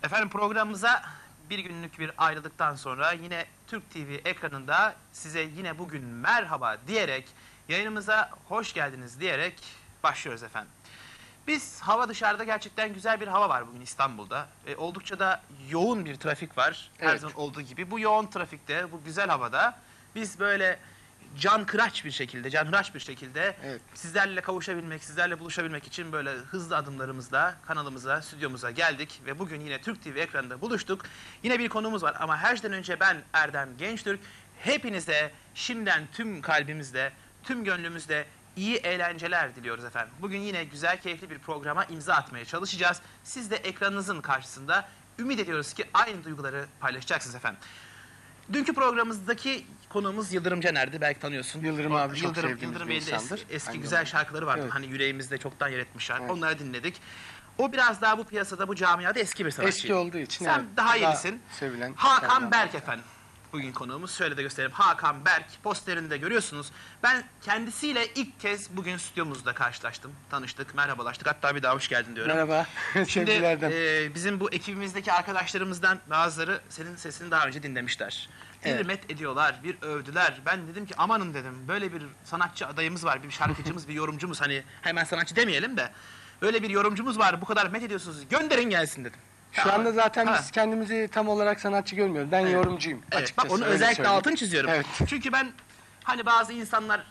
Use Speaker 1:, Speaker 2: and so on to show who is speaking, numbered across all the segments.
Speaker 1: Efendim programımıza bir günlük bir ayrılıktan sonra yine Türk TV ekranında size yine bugün merhaba diyerek yayınımıza hoş geldiniz diyerek başlıyoruz efendim. Biz hava dışarıda gerçekten güzel bir hava var bugün İstanbul'da. Oldukça da yoğun bir trafik var her
Speaker 2: Evet.
Speaker 1: zaman olduğu gibi. Bu yoğun trafikte, bu güzel havada biz böyle cankıraç bir şekilde, canhıraç bir şekilde
Speaker 2: Evet.
Speaker 1: sizlerle kavuşabilmek, sizlerle buluşabilmek için böyle hızlı adımlarımızla kanalımıza, stüdyomuza geldik ve bugün yine Türk TV ekranında buluştuk. Yine bir konuğumuz var ama her şeyden önce ben Erdem Gençtürk. Hepinize şimdiden tüm kalbimizle, tüm gönlümüzle iyi eğlenceler diliyoruz efendim. Bugün yine güzel, keyifli bir programa imza atmaya çalışacağız. Siz de ekranınızın karşısında ümit ediyoruz ki aynı duyguları paylaşacaksınız efendim. Dünkü programımızdaki konuğumuz Yıldırım Caner'di. Belki tanıyorsun.
Speaker 2: Yıldırım abi çok sevdiğimiz
Speaker 1: Yıldırım
Speaker 2: bir
Speaker 1: Bey'in de
Speaker 2: insandır.
Speaker 1: eski
Speaker 2: Aynı
Speaker 1: güzel
Speaker 2: zamanda.
Speaker 1: şarkıları vardı.
Speaker 2: Evet.
Speaker 1: Hani yüreğimizde çoktan yer etmişler.
Speaker 2: Evet.
Speaker 1: Onları dinledik. O biraz daha bu piyasada, bu camiada eski bir sanatçı.
Speaker 2: Eski olduğu için
Speaker 1: Sen
Speaker 2: evet,
Speaker 1: daha
Speaker 2: daha
Speaker 1: yenisin.
Speaker 2: sevilen
Speaker 1: Hakan
Speaker 2: insanlardan.
Speaker 1: Berk efendim. Bugün konuğumuz. Şöyle de göstereyim. Hakan Berk posterinde görüyorsunuz. Ben kendisiyle ilk kez bugün stüdyomuzda karşılaştım. Tanıştık, merhabalaştık. Hatta bir daha hoş geldin diyorum.
Speaker 2: Merhaba.
Speaker 1: Şimdi
Speaker 2: Sevgilerden.
Speaker 1: bizim bu ekibimizdeki arkadaşlarımızdan bazıları senin sesini daha önce dinlemişler. Bir
Speaker 2: Evet.
Speaker 1: met ediyorlar, bir övdüler. Ben dedim ki amanın dedim böyle bir sanatçı adayımız var, bir şarkıcımız, bir yorumcumuz. Hani hemen sanatçı demeyelim de. Öyle bir yorumcumuz var, bu kadar met ediyorsunuz. Gönderin gelsin dedim.
Speaker 2: Şu
Speaker 1: Tamam.
Speaker 2: anda zaten
Speaker 1: Ha.
Speaker 2: biz kendimizi tam olarak sanatçı görmüyoruz. Ben
Speaker 1: Evet.
Speaker 2: yorumcuyum
Speaker 1: Evet,
Speaker 2: açıkçası.
Speaker 1: bak onu
Speaker 2: öyle
Speaker 1: özellikle
Speaker 2: söyleyeyim.
Speaker 1: altını çiziyorum.
Speaker 2: Evet.
Speaker 1: Çünkü ben hani bazı insanlar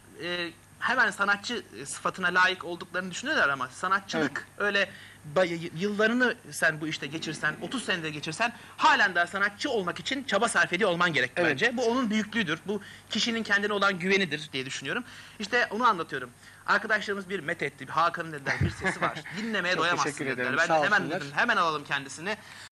Speaker 1: hemen sanatçı sıfatına layık olduklarını düşünüyorlar ama sanatçılık öyle yıllarını sen bu işte geçirsen, 30 senede geçirsen halen daha sanatçı olmak için çaba sarf ediyor olman gerek
Speaker 2: Evet.
Speaker 1: bence. Bu onun büyüklüğüdür. Bu kişinin kendine olan güvenidir diye düşünüyorum. İşte onu anlatıyorum. Arkadaşlarımız bir met etti. Hakan'ın dediler bir sesi var. Dinlemeye
Speaker 2: Çok
Speaker 1: doyamazsın
Speaker 2: teşekkür
Speaker 1: dediler.
Speaker 2: ederim,
Speaker 1: Ben de
Speaker 2: sağ
Speaker 1: hemen
Speaker 2: olsunlar.
Speaker 1: dedim hemen alalım kendisini.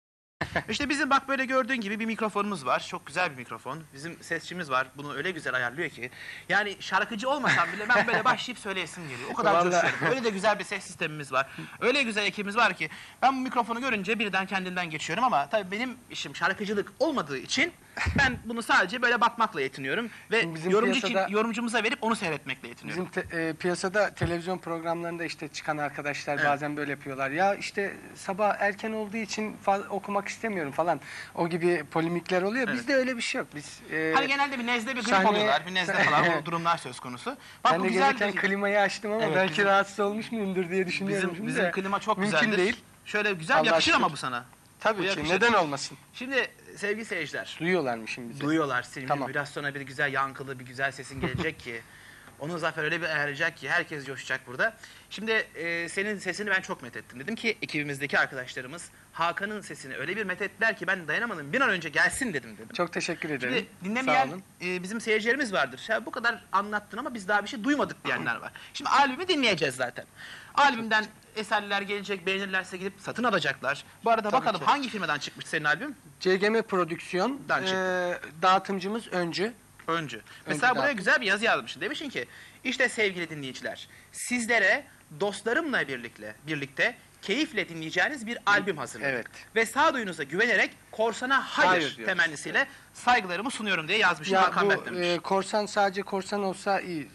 Speaker 1: İşte bizim bak böyle gördüğün gibi bir mikrofonumuz var. Çok güzel bir mikrofon. Bizim sesçimiz var. Bunu öyle güzel ayarlıyor ki. Yani şarkıcı olmasam bile ben böyle başlayıp söyleyesim geliyor. O kadar
Speaker 2: Vallahi.
Speaker 1: coşuyorum. Öyle de güzel bir ses sistemimiz var. Öyle güzel ekibimiz var ki. Ben bu mikrofonu görünce birden kendimden geçiyorum ama tabii benim işim şarkıcılık olmadığı için ben bunu sadece böyle bakmakla yetiniyorum. Ve
Speaker 2: Şimdi bizim
Speaker 1: yorumcumuza verip onu seyretmekle yetiniyorum.
Speaker 2: Bizim piyasada televizyon programlarında işte çıkan arkadaşlar bazen böyle yapıyorlar. Ya işte sabah erken olduğu için okumak istemiyorum falan. O gibi polemikler oluyor.
Speaker 1: Evet.
Speaker 2: Bizde öyle bir şey yok. Biz
Speaker 1: Hani genelde bir nezle bir grip
Speaker 2: sahneye-
Speaker 1: oluyorlar. Bir nezle falan bu durumlar söz konusu. Bak
Speaker 2: ben
Speaker 1: bu
Speaker 2: de
Speaker 1: güzel
Speaker 2: gelirken
Speaker 1: bir...
Speaker 2: klimayı açtım ama
Speaker 1: Evet,
Speaker 2: belki
Speaker 1: bizim-
Speaker 2: rahatsız olmuş muyumdur diye düşünüyorum.
Speaker 1: Bizim klima çok
Speaker 2: mümkün
Speaker 1: güzeldir.
Speaker 2: değil.
Speaker 1: Şöyle güzel
Speaker 2: Allah'a
Speaker 1: yakışır ama
Speaker 2: şükür.
Speaker 1: bu sana. Bu
Speaker 2: Tabii ki.
Speaker 1: yakışır.
Speaker 2: Neden olmasın?
Speaker 1: Şimdi sevgili seyirciler,
Speaker 2: Duyuyorlar mı şimdi bizi?
Speaker 1: duyuyorlar senin
Speaker 2: Tamam.
Speaker 1: biraz sonra bir güzel yankılı bir güzel sesin gelecek ki. Onu Zafer öyle bir ayarlayacak ki herkes coşacak burada. Şimdi senin sesini ben çok methettim. Dedim ki ekibimizdeki arkadaşlarımız Hakan'ın sesini öyle bir methettiler ki ben dayanamadım. Bir an önce gelsin dedim.
Speaker 2: Çok teşekkür ederim.
Speaker 1: Şimdi
Speaker 2: Sağ
Speaker 1: dinlemeyen
Speaker 2: olun.
Speaker 1: bizim seyircilerimiz vardır. Ya bu kadar anlattın ama biz daha bir şey duymadık diyenler var. Şimdi albümü dinleyeceğiz zaten. Albümden eserler gelecek, beğenirlerse gidip satın alacaklar. Bu arada
Speaker 2: Tabii
Speaker 1: bakalım
Speaker 2: ki.
Speaker 1: hangi firmadan çıkmış senin albüm?
Speaker 2: CGM Prodüksiyon,
Speaker 1: Dan çıktı.
Speaker 2: dağıtımcımız Öncü.
Speaker 1: Öncü. Mesela buraya
Speaker 2: dağıtım.
Speaker 1: güzel bir yazı yazmışsın. Demişsin ki işte sevgili dinleyiciler sizlere dostlarımla birlikte keyifle dinleyeceğiniz bir albüm hazırladık.
Speaker 2: Evet.
Speaker 1: Ve sağduyunuza güvenerek korsana hayır,
Speaker 2: Hayır diyoruz.
Speaker 1: temennisiyle saygılarımı sunuyorum diye yazmışsın.
Speaker 2: Ya
Speaker 1: Hakan
Speaker 2: bu
Speaker 1: Berk demiş.
Speaker 2: korsan sadece korsan olsa iyi.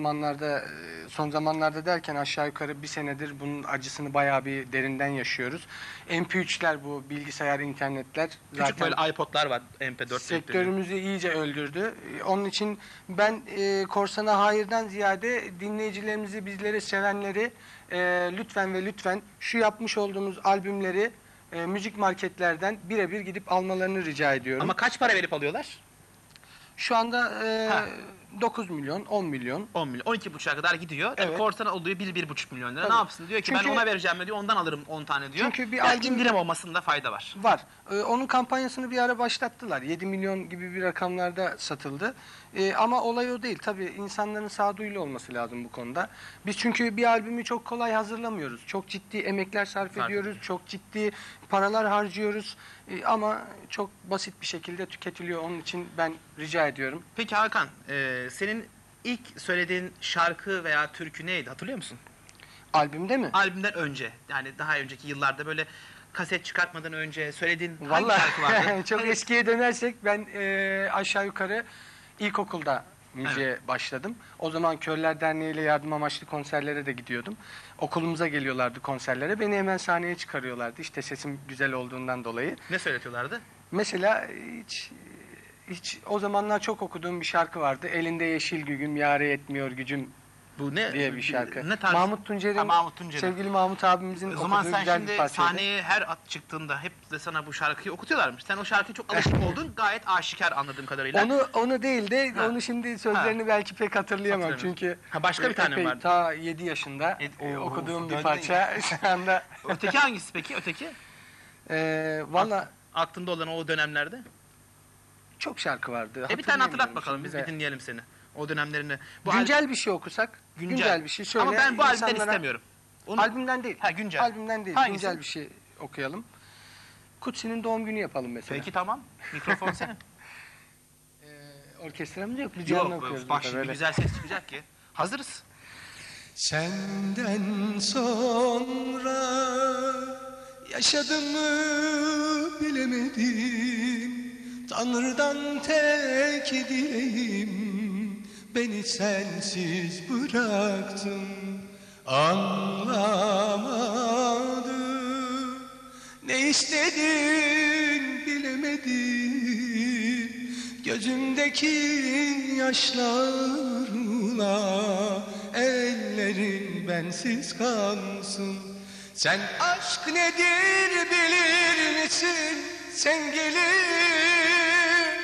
Speaker 2: Son zamanlarda derken aşağı yukarı bir senedir bunun acısını bayağı bir derinden yaşıyoruz. MP3'ler bu bilgisayar, internetler
Speaker 1: Küçük böyle iPod'lar var MP4
Speaker 2: sektörümüzü iyice öldürdü. Onun için ben korsana hayırdan ziyade dinleyicilerimizi, bizleri sevenleri lütfen ve lütfen şu yapmış olduğumuz albümleri müzik marketlerden birebir gidip almalarını rica ediyorum.
Speaker 1: Ama kaç para verip alıyorlar?
Speaker 2: Şu anda
Speaker 1: Ha.
Speaker 2: 9 milyon, 10 milyon.
Speaker 1: 10 milyon, 12,5'a kadar gidiyor. Tabii
Speaker 2: Evet.
Speaker 1: korsan oluyor 1-1,5 milyon lira.
Speaker 2: Tabii.
Speaker 1: Ne yapsın diyor ki ben
Speaker 2: Çünkü-
Speaker 1: ona vereceğim diyor, ondan alırım 10 tane diyor.
Speaker 2: Çünkü bir
Speaker 1: Belki
Speaker 2: albüm-
Speaker 1: indirim olmasında fayda var.
Speaker 2: Var. Onun kampanyasını bir ara başlattılar. 7 milyon gibi bir rakamlarda satıldı. Ama olay o değil. Tabii insanların sağduyulu olması lazım bu konuda. Biz çünkü bir albümü çok kolay hazırlamıyoruz. Çok ciddi emekler sarf
Speaker 1: Sarf
Speaker 2: ediyoruz. Çok ciddi paralar harcıyoruz. Ama çok basit bir şekilde tüketiliyor. Onun için ben rica ediyorum.
Speaker 1: Peki Hakan, senin ilk söylediğin şarkı veya türkü neydi hatırlıyor musun?
Speaker 2: Albümde mi?
Speaker 1: Albümden önce, yani daha önceki yıllarda böyle kaset çıkartmadan önce söylediğin hangi
Speaker 2: Vallahi
Speaker 1: şarkı vardı?
Speaker 2: çok
Speaker 1: Hani-
Speaker 2: eskiye dönersek ben aşağı yukarı ilkokulda müziğe başladım. O zaman Körler Derneği ile yardım amaçlı konserlere de gidiyordum. Okulumuza geliyorlardı konserlere. Beni hemen sahneye çıkarıyorlardı. İşte sesim güzel olduğundan dolayı.
Speaker 1: Ne söyletiyorlardı?
Speaker 2: Mesela hiç o zamanlar çok okuduğum bir şarkı vardı. Elinde yeşil gügüm, yâre yetmiyor gücüm
Speaker 1: Bu ne?
Speaker 2: diye bir şarkı.
Speaker 1: Ne tarz?
Speaker 2: Mahmut Tuncer'in,
Speaker 1: Ha, Mahmut Tuncer'in.
Speaker 2: sevgili Mahmut abimizin
Speaker 1: O zaman
Speaker 2: okuduğu
Speaker 1: sen
Speaker 2: güzel bir
Speaker 1: şimdi
Speaker 2: parçaydı.
Speaker 1: sahneye her at çıktığında hep de sana bu şarkıyı okutuyorlarmış. Sen o şarkıya çok alışık oldun. Gayet aşikar anladığım kadarıyla.
Speaker 2: Onu değil de
Speaker 1: Ha.
Speaker 2: onu şimdi sözlerini belki pek hatırlayamam
Speaker 1: Hatırlamıyorsun.
Speaker 2: çünkü
Speaker 1: Ha, başka bir tane
Speaker 2: epey,
Speaker 1: vardı.
Speaker 2: ta 7 yaşında okuduğum bir parça şu anda.
Speaker 1: Öteki hangisi peki? Öteki?
Speaker 2: Valla
Speaker 1: Aklında olan o dönemlerde.
Speaker 2: çok şarkı vardı.
Speaker 1: Bir tane hatırlat
Speaker 2: hatırlayamıyorum
Speaker 1: bakalım.
Speaker 2: şimdi
Speaker 1: Biz
Speaker 2: de.
Speaker 1: bir dinleyelim seni. O dönemlerini.
Speaker 2: Güncel bir şey okusak. Güncel bir şey şöyle.
Speaker 1: Ama ben bu albümden
Speaker 2: insanlara-
Speaker 1: istemiyorum. Onu...
Speaker 2: Albümden değil.
Speaker 1: Ha, güncel.
Speaker 2: Albümden değil.
Speaker 1: Hangisi?
Speaker 2: Güncel bir şey okuyalım. Kutsi'nin doğum günü yapalım mesela.
Speaker 1: Peki tamam. Mikrofon senin.
Speaker 2: Orkestramız yok. Biz canlı
Speaker 1: Yok,
Speaker 2: okuyoruz.
Speaker 1: bak
Speaker 2: burada
Speaker 1: şimdi
Speaker 2: böyle.
Speaker 1: güzel ses çıkacak ki. Hazırız.
Speaker 2: Senden sonra yaşadığımı bilemedim. Tanrı'dan tek dileğim, beni sensiz bıraktın. Anlamadım, ne istedin bilemedim. Gözümdeki yaşlarla ellerin bensiz kalsın. Sen aşk nedir bilir misin sevgilim?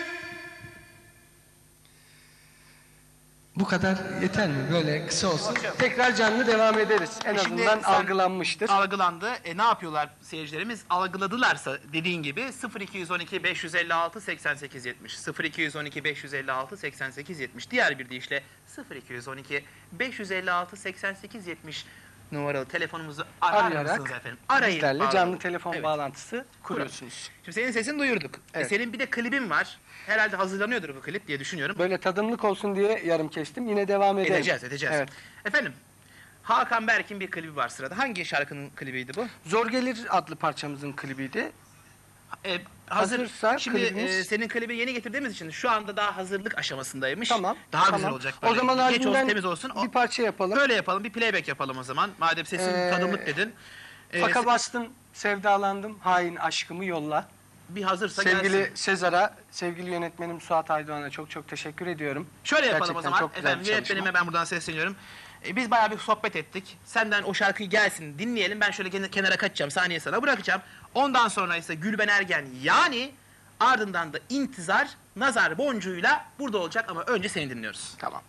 Speaker 2: Bu kadar yeter mi? Böyle kısa olsun. Tekrar canlı devam ederiz. En
Speaker 1: Şimdi
Speaker 2: azından
Speaker 1: sen-
Speaker 2: algılanmıştır.
Speaker 1: Algılandı. Ne yapıyorlar seyircilerimiz? Algıladılarsa dediğin gibi 0212 556 88 70 0212 556 88 70 diğer bir deyişle 0212 556 88 70 numaralı telefonumuzu arar
Speaker 2: Arayarak
Speaker 1: mısınız efendim? Arayın.
Speaker 2: bizlerle
Speaker 1: bağlanın.
Speaker 2: canlı telefon
Speaker 1: Evet.
Speaker 2: bağlantısı kuruyorsunuz.
Speaker 1: Şimdi senin sesini duyurduk.
Speaker 2: Evet.
Speaker 1: Senin bir de klibin var. Herhalde hazırlanıyordur bu klip diye düşünüyorum.
Speaker 2: Böyle tadımlık olsun diye yarım kestim. Yine devam edelim.
Speaker 1: Edeceğiz.
Speaker 2: Evet.
Speaker 1: Efendim, Hakan Berk'in bir klibi var sırada. Hangi şarkının klibiydi bu?
Speaker 2: Zor Gelir adlı parçamızın klibiydi.
Speaker 1: Hazırsa şimdi
Speaker 2: klibimiz-
Speaker 1: senin klibi yeni getirdiğimiz için şu anda daha hazırlık aşamasındaymış.
Speaker 2: Tamam.
Speaker 1: Daha
Speaker 2: tamam.
Speaker 1: güzel olacak.
Speaker 2: O
Speaker 1: böyle.
Speaker 2: zaman
Speaker 1: Geç olsun,
Speaker 2: albümden
Speaker 1: temiz olsun.
Speaker 2: bir parça yapalım.
Speaker 1: Böyle yapalım, bir playback yapalım o zaman. Madem sesin tadımlık dedin.
Speaker 2: Faka bastım, sevdalandım, hain aşkımı yolla.
Speaker 1: Bir hazırsa
Speaker 2: Sevgili
Speaker 1: gelsin.
Speaker 2: Sezar'a, sevgili yönetmenim Suat Aydoğan'a çok çok teşekkür ediyorum.
Speaker 1: Şöyle yapalım o
Speaker 2: Gerçekten
Speaker 1: zaman.
Speaker 2: çok güzel
Speaker 1: Efendim
Speaker 2: bir çalışma.
Speaker 1: yönetmenime ben buradan sesleniyorum. Biz bayağı bir sohbet ettik. Senden o şarkıyı gelsin dinleyelim. Ben şöyle kenara kaçacağım. Saniye sana bırakacağım. Ondan sonra ise Gülben Ergen yani ardından da İntizar Nazar Boncuğu'yla burada olacak ama önce seni dinliyoruz.
Speaker 2: Tamam.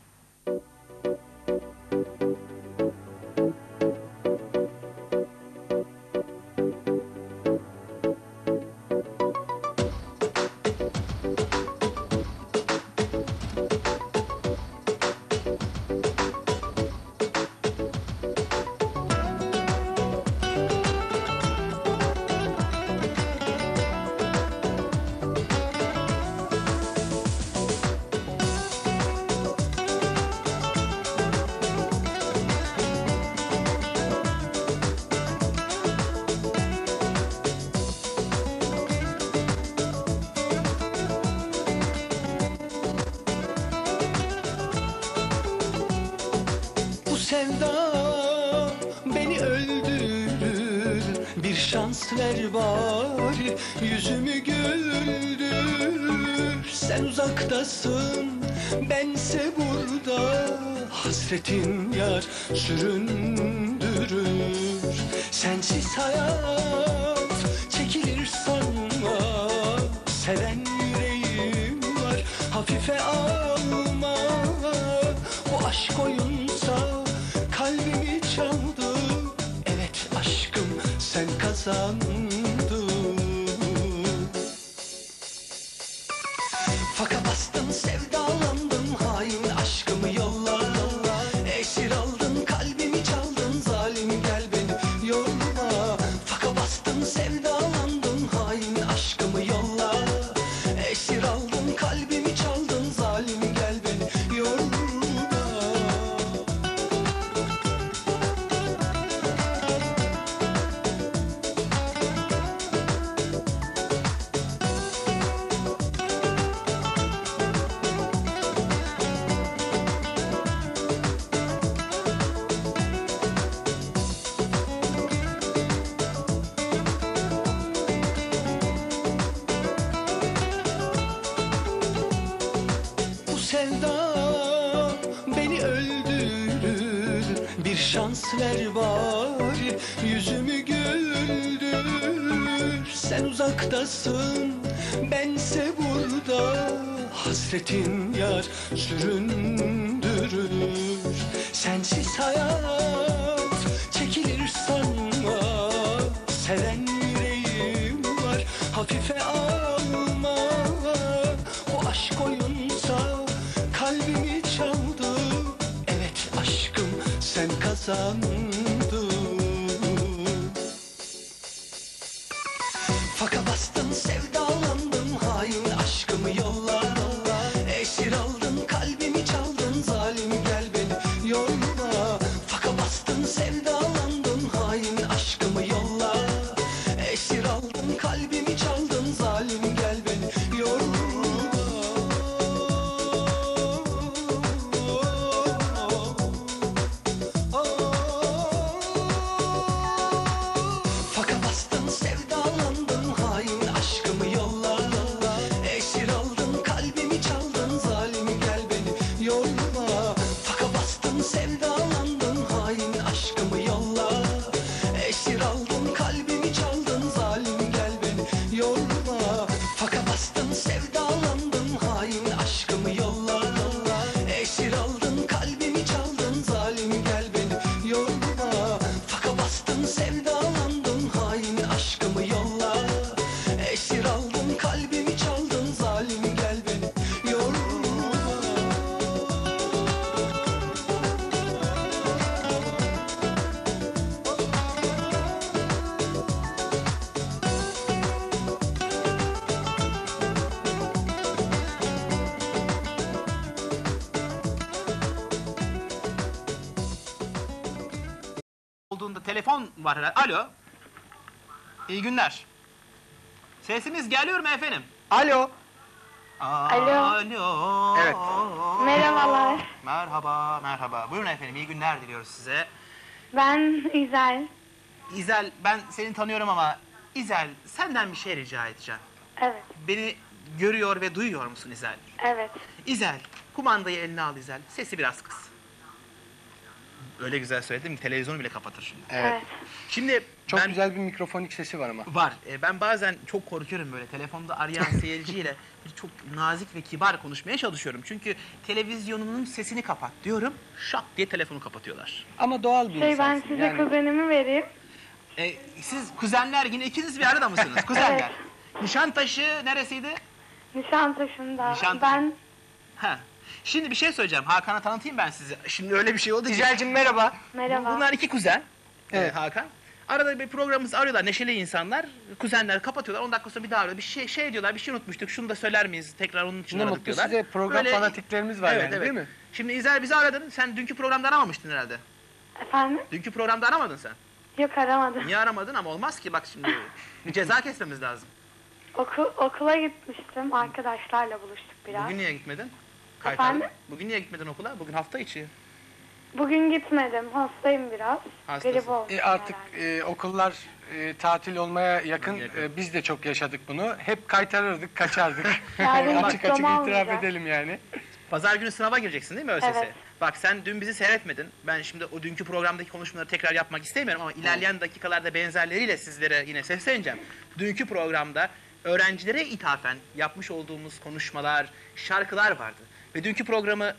Speaker 3: Bu sevda beni öldürür. Bir şans ver bari, yüzümü güldür. Sen uzaktasın, bense burada. Hasretin yar süründürür. Sensiz hayat çekilir sanma. Seven yüreğim var, hafife alma. Bu aşk oyunsa kalbimi çaldı. Evet aşkım sen kazandın. Faka bastım sevdalandım, hain aşkımı yolla. Esir aldın kalbimi çaldın, zalim gel beni yorma. Faka bastım sevdalandım, hain aşkımı yolla. Esir aldın kalbimi çaldın, zalim gel beni yorma. şans ver bari, yüzümü güldür. Sen uzaktasın, bense burada. Hasretin yar süründürür. Sensiz hayat çekilir sanma. Seven yüreğim var, hafife alma. Bu aşk oyunsa kalbimi çaldı. Evet aşkım, sen kazandın. Faka bastın, sevdalandım, hain aşkımı yolla. Esir aldın, kalbimi çaldın, zalim gel beni yorma. Faka bastın, sevdalandım, hain aşkımı yolla. Esir aldın, kalbimi çaldın, zalim gel beni yorma. Faka bastın, sevdalandım, hain aşkımı yolla. Esir aldın, kalbimi çaldın, zalim gel beni yorma. Faka bastın, sevdalandım, hain aşkımı yolla. Esir aldın, kalbimi çaldın, zalim gel beni yorma. Faka bastın, sevdalandım, hain aşkımı yolla. Esir aldın, kalbimi çaldın, zalim gel beni yorma. Faka bastın, sevdalandım, hain aşkımı yolla. Esir aldın, kalbimi çaldın, zalim gel beni yorma.
Speaker 1: Olduğunda telefon var herhalde. Alo. İyi günler. Sesimiz geliyor mu efendim?
Speaker 2: Alo.
Speaker 4: Alo.
Speaker 1: Alo.
Speaker 2: Evet.
Speaker 4: Merhabalar.
Speaker 1: Merhaba, merhaba. Buyurun efendim, iyi günler diliyoruz size.
Speaker 4: Ben İzel.
Speaker 1: İzel, ben seni tanıyorum ama İzel, senden bir şey rica edeceğim.
Speaker 4: Evet,
Speaker 1: Beni görüyor ve duyuyor musun İzel?
Speaker 4: evet.
Speaker 1: İzel, kumandayı eline al İzel. Sesi biraz kıs. Öyle güzel söyledim ki televizyonu bile kapatır şimdi.
Speaker 2: Evet.
Speaker 1: Şimdi
Speaker 2: Çok
Speaker 1: ben...
Speaker 2: güzel bir mikrofonik sesi var ama.
Speaker 1: Var. Ben bazen çok korkuyorum böyle telefonda arayan seyirciyle çok nazik ve kibar konuşmaya çalışıyorum. Çünkü televizyonunun sesini kapat diyorum. Şak diye telefonu kapatıyorlar.
Speaker 2: Ama doğal bir
Speaker 4: Ben
Speaker 2: insansın.
Speaker 4: size
Speaker 2: Yani
Speaker 4: kuzenimi vereyim.
Speaker 1: Siz kuzenler yine ikiniz bir arada mısınız? Kuzenler.
Speaker 4: Evet.
Speaker 1: Nişantaşı neresiydi?
Speaker 4: Nişantaşı'nda.
Speaker 1: Nişantaşı.
Speaker 4: Ben
Speaker 1: Ha. Şimdi bir şey söyleyeceğim. Hakan'a tanıtayım ben sizi. Şimdi öyle bir şey oldu ki.
Speaker 2: İzel'cim merhaba.
Speaker 4: merhaba.
Speaker 1: Bunlar iki kuzen.
Speaker 2: Evet.
Speaker 1: Hakan. Arada bir programımızı arıyorlar, neşeli insanlar. Kuzenler kapatıyorlar, 10 dakika sonra bir daha arıyor. Bir şey diyorlar, bir şey unutmuştuk, şunu da söyler miyiz? Tekrar onun için
Speaker 2: Ne
Speaker 1: aradık
Speaker 2: mutlu
Speaker 1: diyorlar.
Speaker 2: size, program fanatiklerimiz var yani, değil mi?
Speaker 1: Şimdi İzel bizi aradın, sen dünkü programda aramamıştın herhalde.
Speaker 4: Efendim?
Speaker 1: Dünkü programda aramadın sen.
Speaker 4: Yok, aramadım.
Speaker 1: Niye aramadın ama olmaz ki bak şimdi. Bir ceza kesmemiz lazım.
Speaker 4: Okula gitmiştim. Arkadaşlarla buluştuk biraz.
Speaker 1: Bugün niye gitmedin?
Speaker 4: Efendim?
Speaker 1: Bugün niye gitmedin okula? Bugün hafta içi.
Speaker 4: Bugün gitmedim. Hastayım biraz.
Speaker 1: Hastasın.
Speaker 4: Grip oldum
Speaker 2: Artık
Speaker 4: herhalde.
Speaker 2: okullar tatil olmaya yakın.
Speaker 1: Yakın.
Speaker 2: Biz de çok yaşadık bunu. Hep kaytarırdık, kaçardık.
Speaker 4: Yarın
Speaker 2: açık açık
Speaker 4: diploma
Speaker 2: itiraf
Speaker 4: almayacağım.
Speaker 2: edelim yani.
Speaker 1: Pazar günü sınava gireceksin değil mi ÖSS'ye?
Speaker 4: Evet.
Speaker 1: Bak sen dün bizi seyretmedin. Ben şimdi o dünkü programdaki konuşmaları tekrar yapmak istemiyorum ama ilerleyen dakikalarda benzerleriyle sizlere yine sesleneceğim. Dünkü programda öğrencilere ithafen yapmış olduğumuz konuşmalar, şarkılar vardı. Ve dünkü programı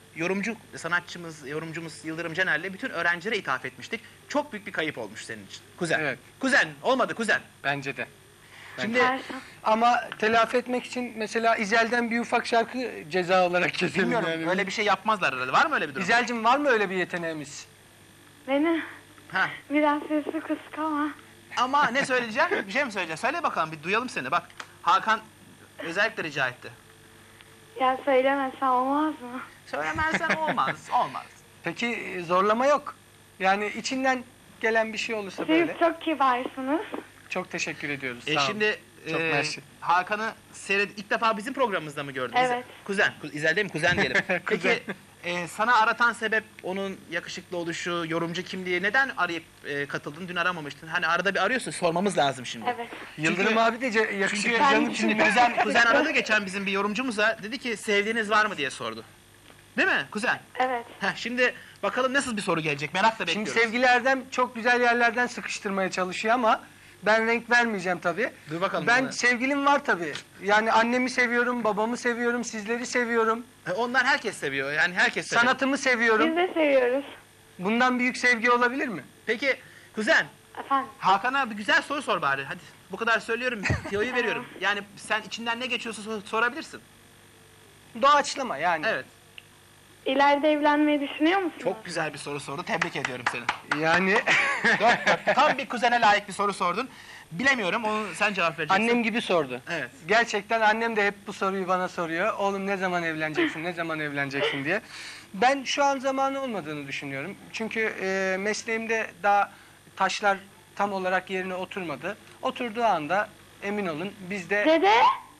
Speaker 1: yorumcumuz Yıldırım Cener'le bütün öğrencilere ithaf etmiştik. Çok büyük bir kayıp olmuş senin için. Kuzen.
Speaker 2: Evet.
Speaker 1: Kuzen. Olmadı kuzen.
Speaker 2: Bence de.
Speaker 1: Şimdi
Speaker 4: Tersan.
Speaker 2: Ama telafi etmek için mesela İzel'den bir ufak şarkı ceza olarak keselim
Speaker 1: bilmiyorum
Speaker 2: yani.
Speaker 1: öyle bir şey yapmazlar herhalde. Var mı öyle bir durum?
Speaker 2: İzel'cim var mı öyle bir yeteneğimiz?
Speaker 4: Beni
Speaker 1: Ha.
Speaker 4: biraz sesi kısık ama.
Speaker 1: Ama ne söyleyeceğim? Bir şey mi söyleyeceğim? Söyle bakalım bir duyalım seni. Bak Hakan özellikle rica etti.
Speaker 4: Ya söylemesem olmaz mı?
Speaker 1: Söylemezsen olmaz. Olmaz.
Speaker 2: Peki zorlama yok. Yani içinden gelen bir şey olursa böyle.
Speaker 4: Siz çok kibarsınız.
Speaker 2: Çok teşekkür ediyoruz. Sağ olun.
Speaker 1: Şimdi
Speaker 2: Çok mersi.
Speaker 1: Hakan'ı ilk defa bizim programımızda mı gördün?
Speaker 4: Evet.
Speaker 1: Kuzen. İzel değil mi? Kuzen diyelim. Peki sana aratan sebep onun yakışıklı oluşu, yorumcu kimliği. Neden arayıp katıldın? Dün aramamıştın. Hani arada bir arıyorsun. Sormamız lazım şimdi.
Speaker 4: Evet.
Speaker 2: Yıldırım abi de yakışıklı
Speaker 1: Çünkü
Speaker 2: canım
Speaker 1: şimdi
Speaker 2: şimdi.
Speaker 1: kuzen aradı geçen bizim bir yorumcumuza. Dedi ki sevdiğiniz var mı diye sordu. Değil mi kuzen?
Speaker 4: Evet.
Speaker 1: Heh, şimdi Bakalım nasıl bir soru gelecek, merakla
Speaker 2: Şimdi
Speaker 1: bekliyoruz.
Speaker 2: sevgili Erdem çok güzel yerlerden sıkıştırmaya çalışıyor ama ben renk vermeyeceğim tabii.
Speaker 1: Dur bakalım.
Speaker 2: Ben
Speaker 1: bana.
Speaker 2: sevgilim var tabii. Yani annemi seviyorum, babamı seviyorum, sizleri seviyorum.
Speaker 1: Onlar herkes seviyor, yani herkes seviyor.
Speaker 2: Sanatımı seviyorum.
Speaker 4: Biz de seviyoruz.
Speaker 2: Bundan büyük sevgi olabilir mi?
Speaker 1: Peki kuzen,
Speaker 4: Efendim.
Speaker 1: Hakan'a bir güzel soru sor bari. Hadi bu kadar söylüyorum, tiyoyu veriyorum. Yani sen içinden ne geçiyorsa sorabilirsin.
Speaker 2: Doğaçlama yani.
Speaker 1: Evet.
Speaker 4: İleride evlenmeyi düşünüyor musunuz?
Speaker 1: Çok güzel bir soru sordu. Tebrik ediyorum seni.
Speaker 2: Yani
Speaker 1: Tam bir kuzene layık bir soru sordun. Bilemiyorum, onu sen cevap vereceksin.
Speaker 2: annem gibi sordu.
Speaker 1: Evet.
Speaker 2: Gerçekten annem de hep bu soruyu bana soruyor. Oğlum ne zaman evleneceksin, ne zaman evleneceksin diye. Ben şu an zamanı olmadığını düşünüyorum. Çünkü mesleğimde daha taşlar tam olarak yerine oturmadı. Oturduğu anda emin olun biz de...
Speaker 4: Dede?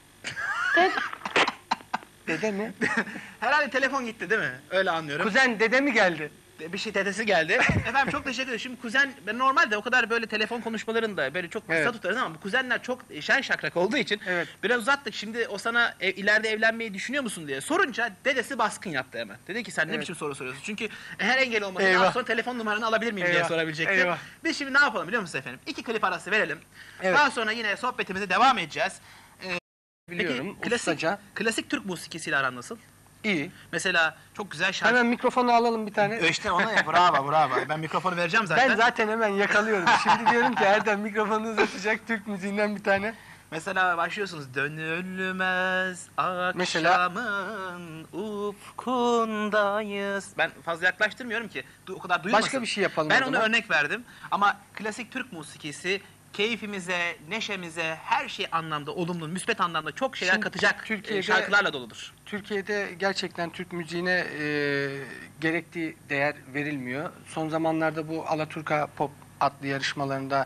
Speaker 2: Dede mi?
Speaker 1: Herhalde telefon gitti değil mi? Öyle anlıyorum.
Speaker 2: Kuzen dede mi geldi?
Speaker 1: Bir şey dedesi geldi. Efendim çok teşekkür ederim. Şimdi kuzen, ben normalde o kadar böyle telefon konuşmalarında böyle çok kısa
Speaker 2: Evet.
Speaker 1: tutarız ama bu kuzenler çok şen şakrak olduğu için
Speaker 2: Evet.
Speaker 1: biraz uzattık. Şimdi o sana ileride evlenmeyi düşünüyor musun diye sorunca dedesi baskın yaptı hemen. Dedi ki sen ne
Speaker 2: Evet.
Speaker 1: biçim soru soruyorsun? Çünkü her engel olmasın.
Speaker 2: Eyvah.
Speaker 1: Daha sonra telefon numaranı alabilir miyim diye
Speaker 2: Eyvah.
Speaker 1: sorabilecekti.
Speaker 2: Eyvah.
Speaker 1: Biz şimdi ne yapalım biliyor musunuz efendim? 2 klip arası verelim.
Speaker 2: Evet.
Speaker 1: Daha sonra yine sohbetimize devam edeceğiz.
Speaker 2: Biliyorum,
Speaker 1: Peki
Speaker 2: ustaca.
Speaker 1: klasik Türk musikisiyle aran nasıl?
Speaker 2: İyi.
Speaker 1: Mesela çok güzel şarkı.
Speaker 2: Hemen mikrofonu alalım bir tane.
Speaker 1: İşte ona ya, bravo bravo. Ben mikrofonu vereceğim zaten.
Speaker 2: Ben zaten hemen yakalıyorum. Şimdi diyorum ki Erdem mikrofonunu uzatacak Türk müziğinden bir tane.
Speaker 1: Mesela başlıyorsunuz. Dönülmez
Speaker 2: Mesela?
Speaker 1: akşamın ufkundayız. Ben fazla yaklaştırmıyorum ki. O kadar duyulmasın.
Speaker 2: Başka bir şey yapalım
Speaker 1: Ben
Speaker 2: o
Speaker 1: onu
Speaker 2: zaman.
Speaker 1: örnek verdim. Ama klasik Türk musikisi keyfimize, neşemize, her şey anlamda, olumlu, müspet anlamda çok şeyler
Speaker 2: Şimdi
Speaker 1: katacak
Speaker 2: Türkiye'de-
Speaker 1: şarkılarla doludur.
Speaker 2: Türkiye'de gerçekten Türk müziğine gerektiği değer verilmiyor. Son zamanlarda bu Alaturka Pop adlı yarışmalarında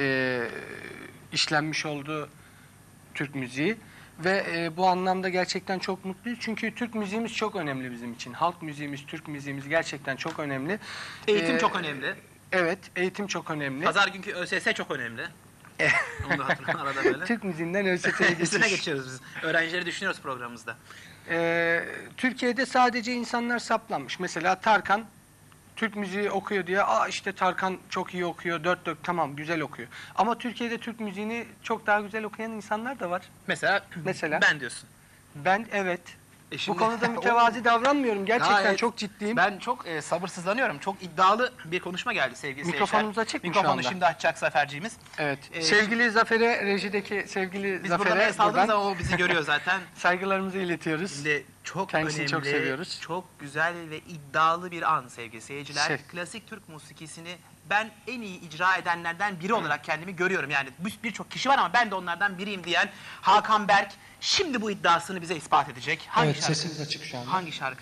Speaker 2: işlenmiş oldu Türk müziği. Ve bu anlamda gerçekten çok mutluyuz. Çünkü Türk müziğimiz çok önemli bizim için. Halk müziğimiz, Türk müziğimiz gerçekten çok önemli.
Speaker 1: Eğitim
Speaker 2: Ee,
Speaker 1: çok önemli.
Speaker 2: Evet, eğitim çok önemli.
Speaker 1: Pazar günkü ÖSS çok önemli. Onu da hatırla arada böyle.
Speaker 2: Türk müziğinden ÖSS'ye
Speaker 1: Üstüne
Speaker 2: geçiş.
Speaker 1: geçiyoruz biz. Öğrencileri düşünüyoruz programımızda.
Speaker 2: Türkiye'de sadece insanlar saplanmış. Mesela Tarkan Türk müziği okuyor diye, işte Tarkan çok iyi okuyor, dört dört, tamam güzel okuyor. Ama Türkiye'de Türk müziğini çok daha güzel okuyan insanlar da var.
Speaker 1: Mesela,
Speaker 2: Mesela?
Speaker 1: ben diyorsun.
Speaker 2: Ben evet.
Speaker 1: Şimdi-
Speaker 2: Bu konuda mütevazi davranmıyorum. Gerçekten
Speaker 1: Gayet-
Speaker 2: çok ciddiyim.
Speaker 1: Ben çok sabırsızlanıyorum. Çok iddialı bir konuşma geldi sevgili
Speaker 2: Mikrofonumuz
Speaker 1: seyirciler.
Speaker 2: açık mı şu
Speaker 1: Mikrofonu
Speaker 2: anda?
Speaker 1: şimdi açacak Zaferciğimiz.
Speaker 2: Evet.
Speaker 1: Ee,
Speaker 2: Sevgili Zafer'e, rejideki sevgili
Speaker 1: Biz buradan
Speaker 2: Zafer'e
Speaker 1: el saldığımız
Speaker 2: buradan
Speaker 1: zaman o bizi görüyor zaten.
Speaker 2: saygılarımızı iletiyoruz.
Speaker 1: Şimdi çok
Speaker 2: Kendisini
Speaker 1: önemli,
Speaker 2: çok seviyoruz.
Speaker 1: çok güzel ve iddialı bir an sevgili seyirciler.
Speaker 2: Şey.
Speaker 1: Klasik Türk musikisini ben en iyi icra edenlerden biri olarak kendimi görüyorum. Yani birçok kişi var ama ben de onlardan biriyim diyen Hakan Berk şimdi bu iddiasını bize ispat edecek. Hangi
Speaker 2: Evet,
Speaker 1: şarkı?
Speaker 2: sesimiz açık şu anda.
Speaker 1: Hangi şarkı?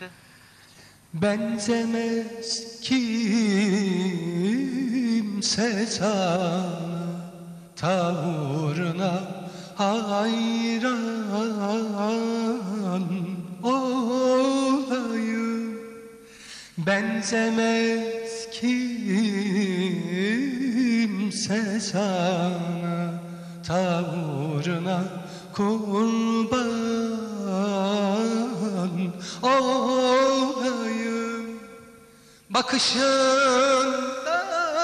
Speaker 3: Benzemez kimse sana, tavrına hayran olayım. Benzemez kimse sana, tavrına kurban olayım. Bakışında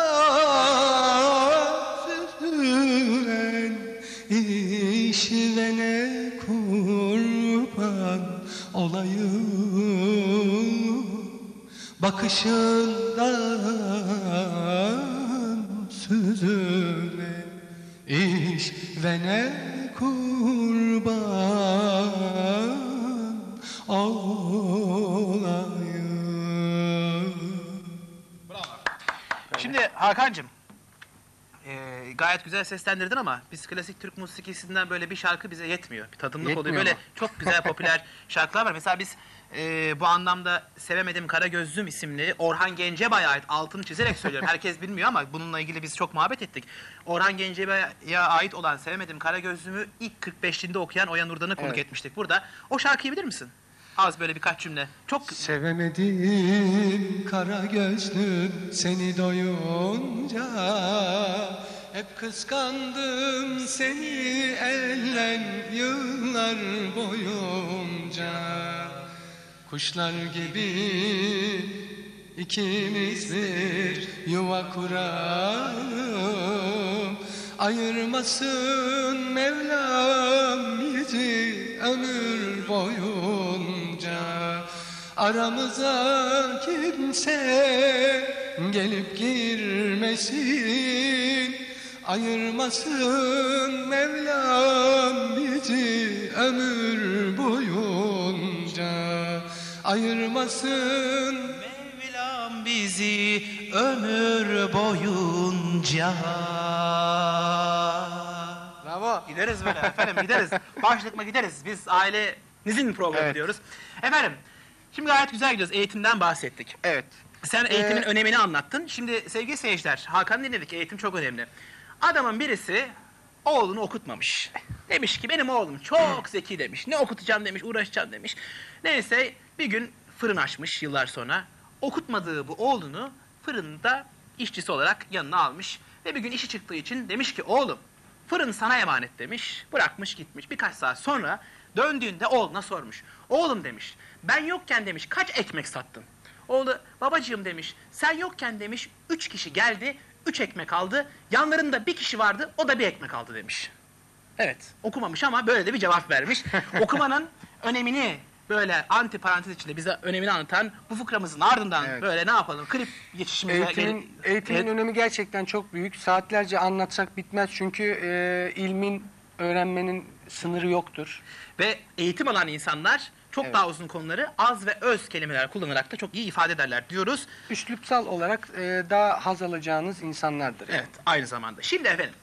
Speaker 3: süzülen işvene kurban olayım. Bakışından süzülen işvene kurban olayım.
Speaker 1: Şimdi Hakan'cığım gayet güzel seslendirdin ama biz klasik Türk musikisinden böyle bir şarkı bize yetmiyor. Bir tadımlık oluyor.
Speaker 2: Yetmiyor
Speaker 1: Böyle
Speaker 2: mu?
Speaker 1: çok güzel popüler şarkılar var. Mesela biz bu anlamda Sevemedim Kara Gözlüm isimli Orhan Gencebay'a ait, altını çizerek söylüyorum. Herkes bilmiyor ama bununla ilgili biz çok muhabbet ettik. Orhan Gencebay'a ait olan Sevemedim Kara Gözlüm'ü ilk 45'inde okuyan Oya Nurdan'ı konuk
Speaker 2: Evet.
Speaker 1: etmiştik burada. O şarkıyı bilir misin? Az böyle birkaç cümle. Çok
Speaker 3: Sevemedim kara gözlüm seni doyunca, hep kıskandım seni elden yıllar boyunca. Kuşlar gibi
Speaker 2: ikimiz bir yuva kuralım. Ayırmasın Mevlam bizi ömür boyunca. Aramıza kimse gelip girmesin. Ayırmasın Mevlam bizi ömür boyunca. Ayırmasın
Speaker 1: Mevlam bizi ömür boyunca.
Speaker 2: Bravo.
Speaker 1: Gideriz böyle efendim, gideriz. Başlıkma gideriz. Biz ailenizin programı
Speaker 2: Evet.
Speaker 1: diyoruz. Efendim, şimdi gayet güzel gidiyoruz. Eğitimden bahsettik.
Speaker 2: Evet.
Speaker 1: Sen eğitimin önemini anlattın. Şimdi sevgili seyirciler, Hakan'ı dinledik. Eğitim çok önemli. Adamın birisi oğlunu okutmamış. Demiş ki benim oğlum çok zeki demiş. Ne okutacağım demiş, uğraşacağım demiş. Neyse bir gün fırın açmış yıllar sonra. Okutmadığı bu oğlunu fırında işçisi olarak yanına almış. Ve bir gün işi çıktığı için demiş ki oğlum fırın sana emanet demiş. Bırakmış gitmiş. Birkaç saat sonra döndüğünde oğluna sormuş. Oğlum demiş ben yokken demiş kaç ekmek sattın? Oğlu babacığım demiş sen yokken demiş 3 kişi geldi 3 ekmek aldı. Yanlarında bir kişi vardı o da bir ekmek aldı demiş. Evet okumamış ama böyle de bir cevap vermiş. Okumanın önemini böyle anti parantez içinde bize önemini anlatan bu fıkramızın ardından
Speaker 2: Evet.
Speaker 1: böyle ne yapalım klip geçişimize
Speaker 2: Eğitimin
Speaker 1: Evet.
Speaker 2: önemi gerçekten çok büyük. Saatlerce anlatsak bitmez çünkü ilmin, öğrenmenin sınırı yoktur.
Speaker 1: Ve eğitim alan insanlar çok
Speaker 2: Evet.
Speaker 1: daha uzun konuları az ve öz kelimeler kullanarak da çok iyi ifade ederler diyoruz.
Speaker 2: Üslupsal olarak daha haz alacağınız insanlardır.
Speaker 1: Evet, aynı zamanda. Şimdi efendim.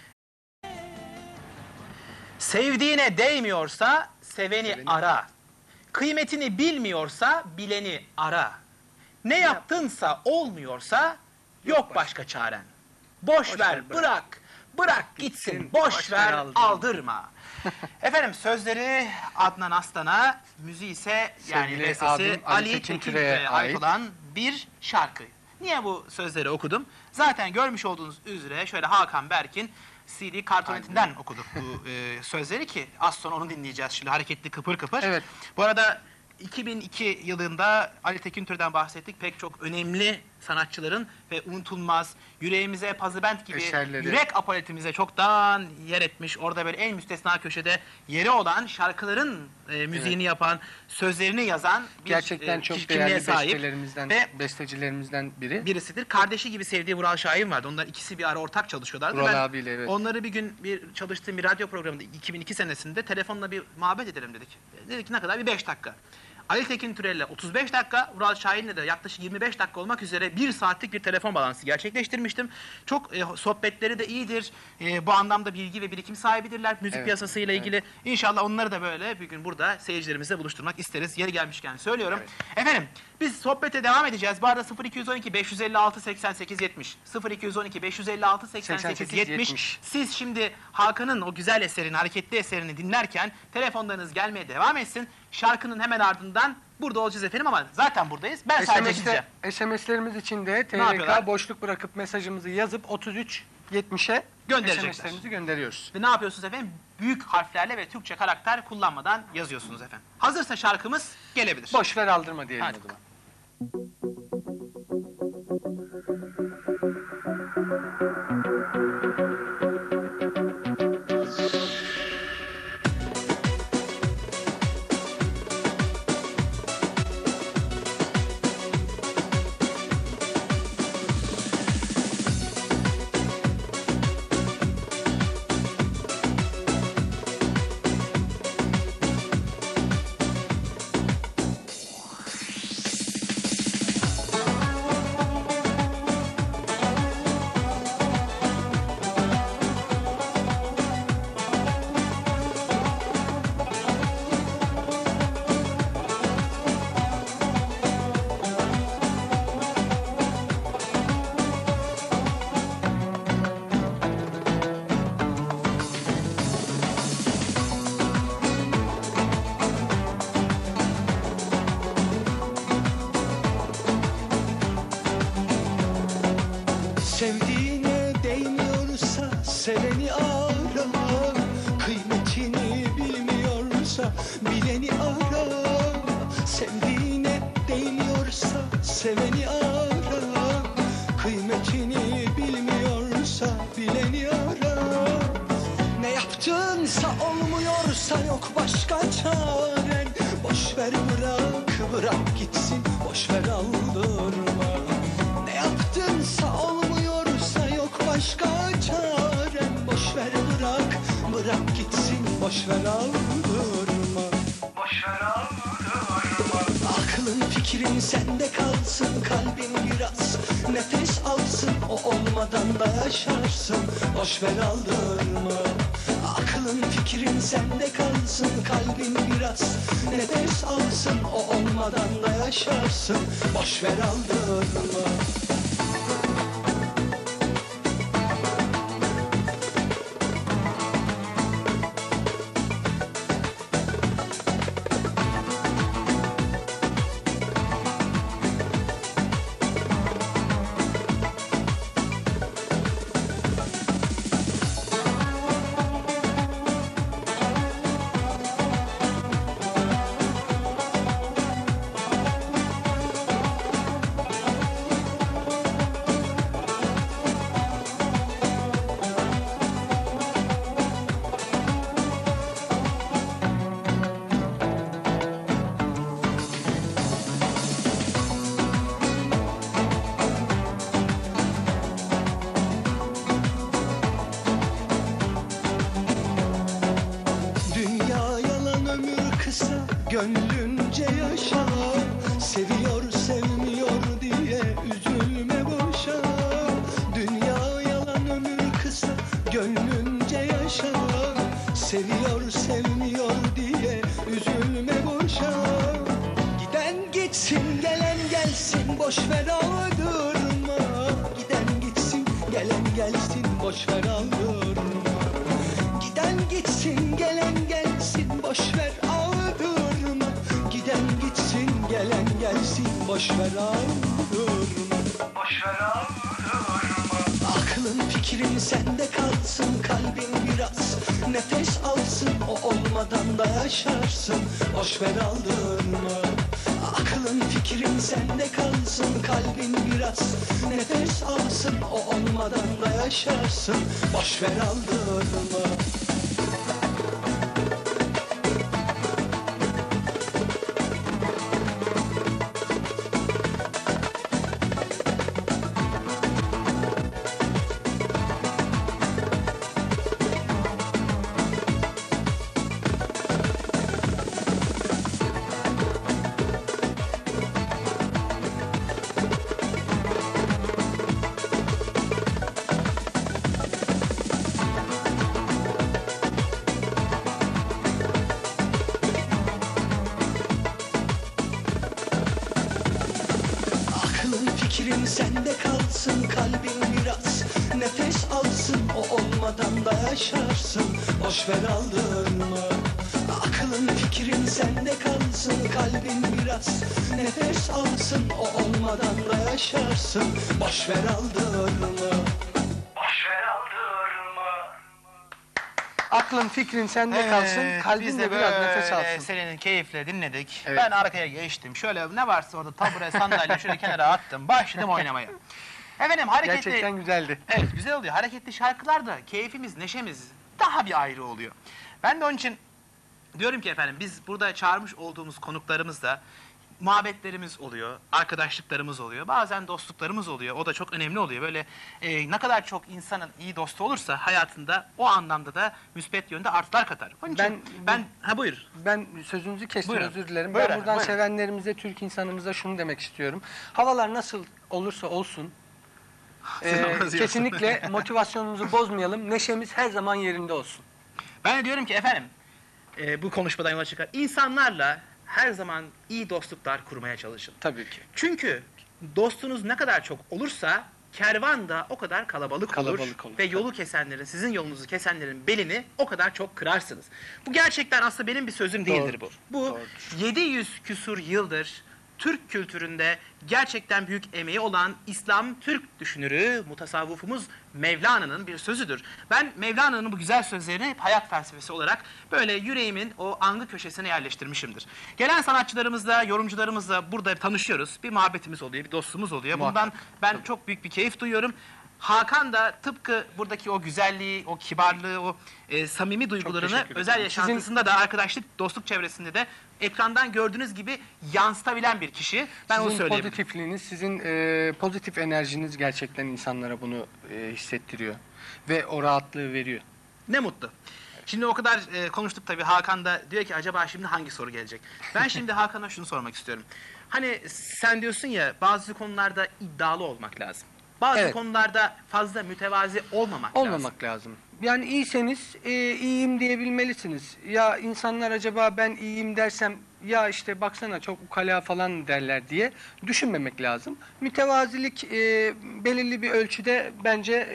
Speaker 1: Sevdiğine değmiyorsa seveni ara. Kıymetini bilmiyorsa bileni ara. Ne yaptınsa olmuyorsa yok başka çaren. Boş ver, bırak. Bırak gitsin, boş ver, aldırma. Efendim sözleri Adnan Aslan'a, müziği ise yani
Speaker 2: Sevgili
Speaker 1: bestesi
Speaker 2: abim
Speaker 1: Ali Tekintürk'e ait olan bir şarkı. Niye bu sözleri okudum? Zaten görmüş olduğunuz üzere şöyle Hakan Berk'in CD kartonetinden okuduk bu sözleri ki az sonra onu dinleyeceğiz şimdi hareketli kıpır kıpır.
Speaker 2: Evet.
Speaker 1: Bu arada 2002 yılında Ali Tekintürk'ten bahsettik. Pek çok önemli sanatçıların ve unutulmaz, yüreğimize pazıbent gibi
Speaker 2: Eserleri.
Speaker 1: yürek apoletimize çoktan yer etmiş. Orada böyle en müstesna köşede yeri olan şarkıların müziğini yapan, sözlerini yazan bir
Speaker 2: Gerçekten çok
Speaker 1: kimliğe
Speaker 2: değerli
Speaker 1: sahip.
Speaker 2: bestelerimizden,
Speaker 1: Ve
Speaker 2: bestecilerimizden biri.
Speaker 1: birisidir. Kardeşi gibi sevdiği Vural Şahin vardı. Onlar ikisi bir ara ortak çalışıyorlardı.
Speaker 2: Vural
Speaker 1: Ben
Speaker 2: abiyle, evet.
Speaker 1: onları bir gün çalıştığım bir radyo programında 2002 senesinde telefonla bir muhabbet edelim dedik. Dedik ki ne kadar? Bir 5 dakika. Ali Tekintürk'le 35 dakika, Vural Şahin'le de yaklaşık 25 dakika olmak üzere 1 saatlik bir telefon bağlantısı gerçekleştirmiştim. Çok sohbetleri de iyidir. Bu anlamda bilgi ve birikim sahibidirler. Müzik
Speaker 2: Evet,
Speaker 1: piyasasıyla ilgili. İnşallah onları da böyle bir gün burada seyircilerimizle buluşturmak isteriz. Yeri gelmişken söylüyorum. Efendim biz sohbete devam edeceğiz. Bu arada 0212 556 88 70 0212 556 88 70 Siz şimdi Hakan'ın o güzel eserini, hareketli eserini dinlerken telefonlarınız gelmeye devam etsin. Şarkının hemen ardından burada olacağız efendim ama zaten buradayız. Ben sadece gideceğim.
Speaker 2: SMS'lerimiz için de
Speaker 1: yapıyorlar?
Speaker 2: TRK boşluk bırakıp mesajımızı yazıp 3370'e
Speaker 1: Gönderecekler.
Speaker 2: SMS'lerimizi gönderiyoruz.
Speaker 1: Ve ne yapıyorsunuz efendim? Büyük harflerle ve Türkçe karakter kullanmadan yazıyorsunuz efendim. Hazırsa şarkımız gelebilir.
Speaker 2: Boş ver aldırma diyelim
Speaker 1: Hadi.
Speaker 2: o zaman.
Speaker 3: Sevdiğine değmiyorsa seveni ara. Kıymetini bilmiyorsa bileni ara. Sevdiğine değmiyorsa seveni ara, kıymetini bilmiyorsa bileni ara. Ne yaptınsa olmuyorsa yok başka çaren. Boş ver bırak gitsin, boş ver aldırma. Ne yaptınsa olmuyorsa yok başka çaren. Boş ver bırak gitsin, boş ver aldırma. Boş ver aldırma. Aklın fikrin sende kalsın, kalbin biraz nefes alsın. O olmadan da yaşarsın, boş ver aldırma. Aklın fikrin sende kalsın, kalbin biraz nefes alsın. O olmadan da yaşarsın, boş ver aldırma. Gönlünce yaşa, seviyor sevmiyor diye üzülme boşa. Dünya yalan ömür kısa, gönlünce yaşa, seviyor sevmiyor diye üzülme boşa. Giden gitsin gelen gelsin, boş ver aldırma. Giden gitsin gelen gelsin, boş ver aldırma. Giden gitsin gelen gelsin, boş ver aldırma. Giden gitsin gelen gelsin, boş ver aldırma. Boş ver aldırma. Aklın fikrin sende kalsın, kalbin biraz nefes alsın. O olmadan da yaşarsın, boş ver aldırma. Aklın fikrin sende kalsın, kalbin biraz nefes alsın. O olmadan da yaşarsın, boş ver aldırma. Fikrin sende kalsın, kalbin biraz nefes alsın. O olmadan da yaşarsın, boş ver aldırma. Aklın fikrin sende kalsın, kalbin biraz nefes alsın. O olmadan da yaşarsın, boş ver aldırma. Boş ver aldırma.
Speaker 2: Aklın fikrin sende kalsın, kalbin
Speaker 1: Biz
Speaker 2: de biraz nefes
Speaker 1: böyle
Speaker 2: alsın.
Speaker 1: senin keyifle dinledik.
Speaker 2: Evet.
Speaker 1: Ben arkaya geçtim. Şöyle ne varsa orada tabure, sandalye şöyle kenara attım. Başladım oynamaya. Efendim hareketli...
Speaker 2: Gerçekten güzeldi.
Speaker 1: Evet güzel oluyor. Hareketli şarkılarda keyfimiz, neşemiz daha bir ayrı oluyor. Ben de onun için diyorum ki efendim biz burada çağırmış olduğumuz konuklarımızla muhabbetlerimiz oluyor, arkadaşlıklarımız oluyor, bazen dostluklarımız oluyor. O da çok önemli oluyor. Böyle ne kadar çok insanın iyi dostu olursa hayatında o anlamda da müspet yönde artılar katar. Onun için ha buyur.
Speaker 2: Ben sözünüzü kestim,
Speaker 1: Buyurun.
Speaker 2: özür dilerim.
Speaker 1: Buyurun,
Speaker 2: Ben buradan
Speaker 1: buyurun.
Speaker 2: sevenlerimize, Türk insanımıza şunu demek istiyorum. Havalar nasıl olursa olsun, kesinlikle motivasyonumuzu bozmayalım, neşemiz her zaman yerinde olsun.
Speaker 1: Ben de diyorum ki efendim bu konuşmadan yola çıkar. İnsanlarla her zaman iyi dostluklar kurmaya çalışın.
Speaker 2: Tabii ki.
Speaker 1: Çünkü dostunuz ne kadar çok olursa kervan da o kadar kalabalık olur ve yolu kesenlerin, sizin yolunuzu kesenlerin belini o kadar çok kırarsınız. Bu gerçekten aslında benim bir sözüm değildir bu. Bu 700 küsur yıldır Türk kültüründe gerçekten büyük emeği olan İslam Türk düşünürü, mutasavvufumuz Mevlana'nın bir sözüdür. Ben Mevlana'nın bu güzel sözlerini hep hayat felsefesi olarak böyle yüreğimin o angı köşesine yerleştirmişimdir. Gelen sanatçılarımızla, yorumcularımızla burada tanışıyoruz. Bir muhabbetimiz oluyor, bir dostluğumuz oluyor. Bundan ben çok büyük bir keyif duyuyorum. Hakan da tıpkı buradaki o güzelliği, o kibarlığı, o samimi duygularını
Speaker 2: teşekkür ederim.
Speaker 1: özel yaşantısında da arkadaşlık, dostluk çevresinde de ekrandan gördüğünüz gibi yansıtabilen bir kişi. Ben onu
Speaker 2: Sizin
Speaker 1: söyleyebilirim.
Speaker 2: pozitifliğiniz, sizin pozitif enerjiniz gerçekten insanlara bunu hissettiriyor. Ve o rahatlığı veriyor.
Speaker 1: Ne mutlu. Şimdi o kadar konuştuk tabii. Hakan da diyor ki acaba şimdi hangi soru gelecek? Ben şimdi Hakan'a şunu sormak istiyorum. Hani sen diyorsun ya bazı konularda iddialı olmak lazım. Bazı
Speaker 2: Evet.
Speaker 1: konularda fazla mütevazi olmamak lazım.
Speaker 2: Olmamak lazım. Yani iyiyseniz iyiyim diyebilmelisiniz. Ya insanlar acaba ben iyiyim dersem ya işte baksana çok ukala falan derler diye düşünmemek lazım. Mütevazilik belirli bir ölçüde bence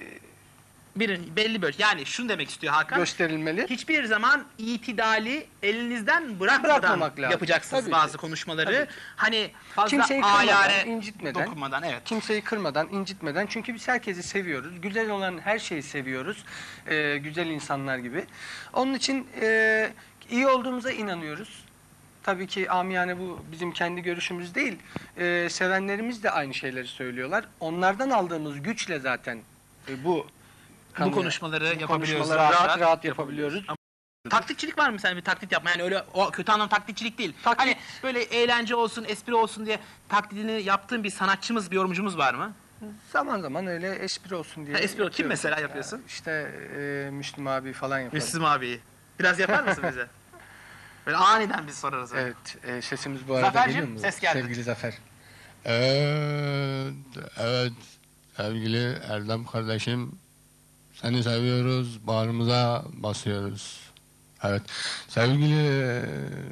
Speaker 1: Belli böyle. Yani şunu demek istiyor Hakan.
Speaker 2: gösterilmeli.
Speaker 1: Hiçbir zaman itidali elinizden bırakmadan
Speaker 2: Bırakmamak lazım.
Speaker 1: yapacaksınız
Speaker 2: Tabii
Speaker 1: bazı
Speaker 2: ki.
Speaker 1: konuşmaları.
Speaker 2: Tabii ki.
Speaker 1: Hani fazla
Speaker 2: Kimseyi kırmadan,
Speaker 1: ayare
Speaker 2: incitmeden,
Speaker 1: dokunmadan. Evet.
Speaker 2: kimseyi kırmadan, incitmeden. Çünkü biz herkesi seviyoruz. Güzel olan her şeyi seviyoruz. Güzel insanlar gibi. Onun için iyi olduğumuza inanıyoruz. Tabii ki amiyane bu bizim kendi görüşümüz değil. Sevenlerimiz de aynı şeyleri söylüyorlar. Onlardan aldığımız güçle zaten bu
Speaker 1: konuşmaları yapabiliyoruz
Speaker 2: konuşmaları rahat yapabiliyoruz.
Speaker 1: Taktikçilik var mı sen bir taklit yapma? Yani öyle o kötü anlamda taktikçilik değil. Hani böyle eğlence olsun, espri olsun diye taklidini yaptığın bir sanatçımız, bir yorumcumuz var mı?
Speaker 2: Zaman zaman öyle espri olsun diye.
Speaker 1: Ha, espri kim
Speaker 2: yapıyoruz.
Speaker 1: mesela yapıyorsun?
Speaker 2: İşte Müslüm abi falan yapıyoruz.
Speaker 1: Müslüm abi. Biraz yapar mısın bize? Böyle aniden biz sorarız. öyle.
Speaker 2: Evet, sesimiz bu arada
Speaker 1: Zaferciğim,
Speaker 2: geliyor mu?
Speaker 1: ses geldi.
Speaker 2: Sevgili Zafer.
Speaker 5: Evet, evet sevgili Erdem kardeşim, seni seviyoruz, bağrımıza basıyoruz. Evet, sevgili,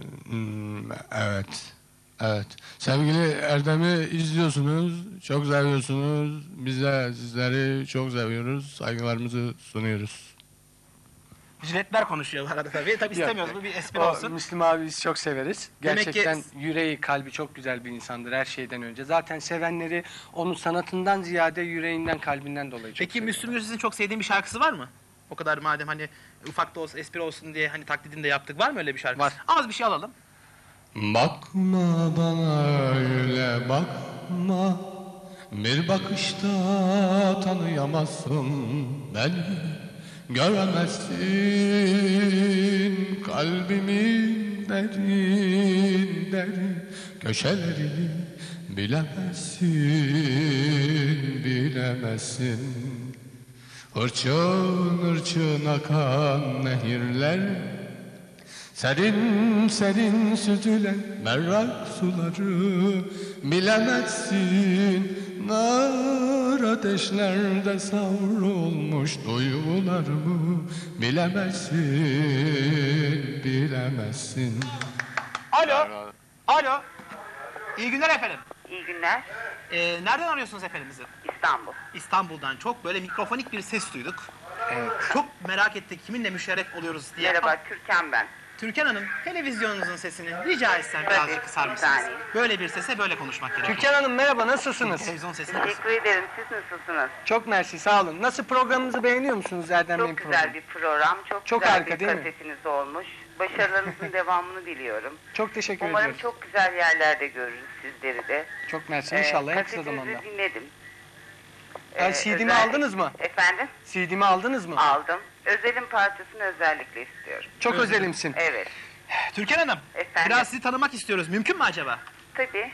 Speaker 5: evet, sevgili Erdem'i izliyorsunuz, çok seviyorsunuz, biz de sizleri çok seviyoruz, saygılarımızı sunuyoruz.
Speaker 1: Jiletler konuşuyor bu arada tabii. Tabii istemiyoruz, bu bir espri
Speaker 2: O,
Speaker 1: olsun.
Speaker 2: Müslüm abi biz çok severiz.
Speaker 1: Demek ki-
Speaker 2: Gerçekten yüreği, kalbi çok güzel bir insandır her şeyden önce. Zaten sevenleri onun sanatından ziyade yüreğinden, kalbinden dolayı çok
Speaker 1: Peki
Speaker 2: seviyorlar.
Speaker 1: Müslüm Gürses'in çok sevdiğin bir şarkısı var mı? O kadar madem hani ufak da olsa espri olsun diye hani taklidini de yaptık. Var mı öyle bir şarkı?
Speaker 2: Var.
Speaker 1: Az bir şey alalım.
Speaker 5: Bakma bana öyle bakma, bir bakışta tanıyamazsın beni, göremezsin kalbimin derin derin köşelerini, bilemezsin. Hırçın hırçın akan nehirler, serin serin süzülen berrak suları, bilemezsin. Nar ateşlerde savrulmuş duygularımı, bilemezsin.
Speaker 1: Alo. Alo. İyi günler efendim.
Speaker 6: İyi günler.
Speaker 1: Nereden arıyorsunuz efendim bizi?
Speaker 6: İstanbul.
Speaker 1: İstanbul'dan çok böyle mikrofonik bir ses duyduk.
Speaker 2: Evet.
Speaker 1: Çok merak ettik kiminle müşerref oluyoruz diye.
Speaker 6: Merhaba, Türkan ben.
Speaker 1: Türkan Hanım, televizyonunuzun sesini rica etsem
Speaker 6: Tabii,
Speaker 1: birazcık kısar
Speaker 6: bir
Speaker 1: mısınız?
Speaker 6: saniye.
Speaker 1: Böyle bir sese böyle konuşmak gerekiyor.
Speaker 2: Türkan Hanım merhaba, nasılsınız?
Speaker 1: Televizyon sesini kısın.
Speaker 6: Teşekkür ederim. Siz nasılsınız?
Speaker 2: Çok mersi, sağ olun. Nasıl, programımızı beğeniyor musunuz Erdem Bey'in
Speaker 6: Çok güzel
Speaker 2: programı?
Speaker 6: bir program.
Speaker 2: Çok
Speaker 6: güzel
Speaker 2: harika,
Speaker 6: bir
Speaker 2: değil mi?
Speaker 6: kasetiniz olmuş. Başarılarınızın devamını diliyorum.
Speaker 2: Çok teşekkür
Speaker 6: Umarım
Speaker 2: ediyoruz.
Speaker 6: çok güzel yerlerde görürüz sizleri de.
Speaker 2: Çok mersi, inşallah en kısa
Speaker 6: Kasetinizi
Speaker 2: zamanda.
Speaker 6: dinledim.
Speaker 2: CD'mi aldınız mı?
Speaker 6: Efendim?
Speaker 2: CD'mi aldınız mı?
Speaker 6: Aldım. Özel'in parçasını özellikle istiyorum.
Speaker 2: Çok özelimsin.
Speaker 6: Evet.
Speaker 1: Türkan Hanım,
Speaker 6: Efendim?
Speaker 1: biraz sizi tanımak istiyoruz. Mümkün mü acaba?
Speaker 6: Tabii.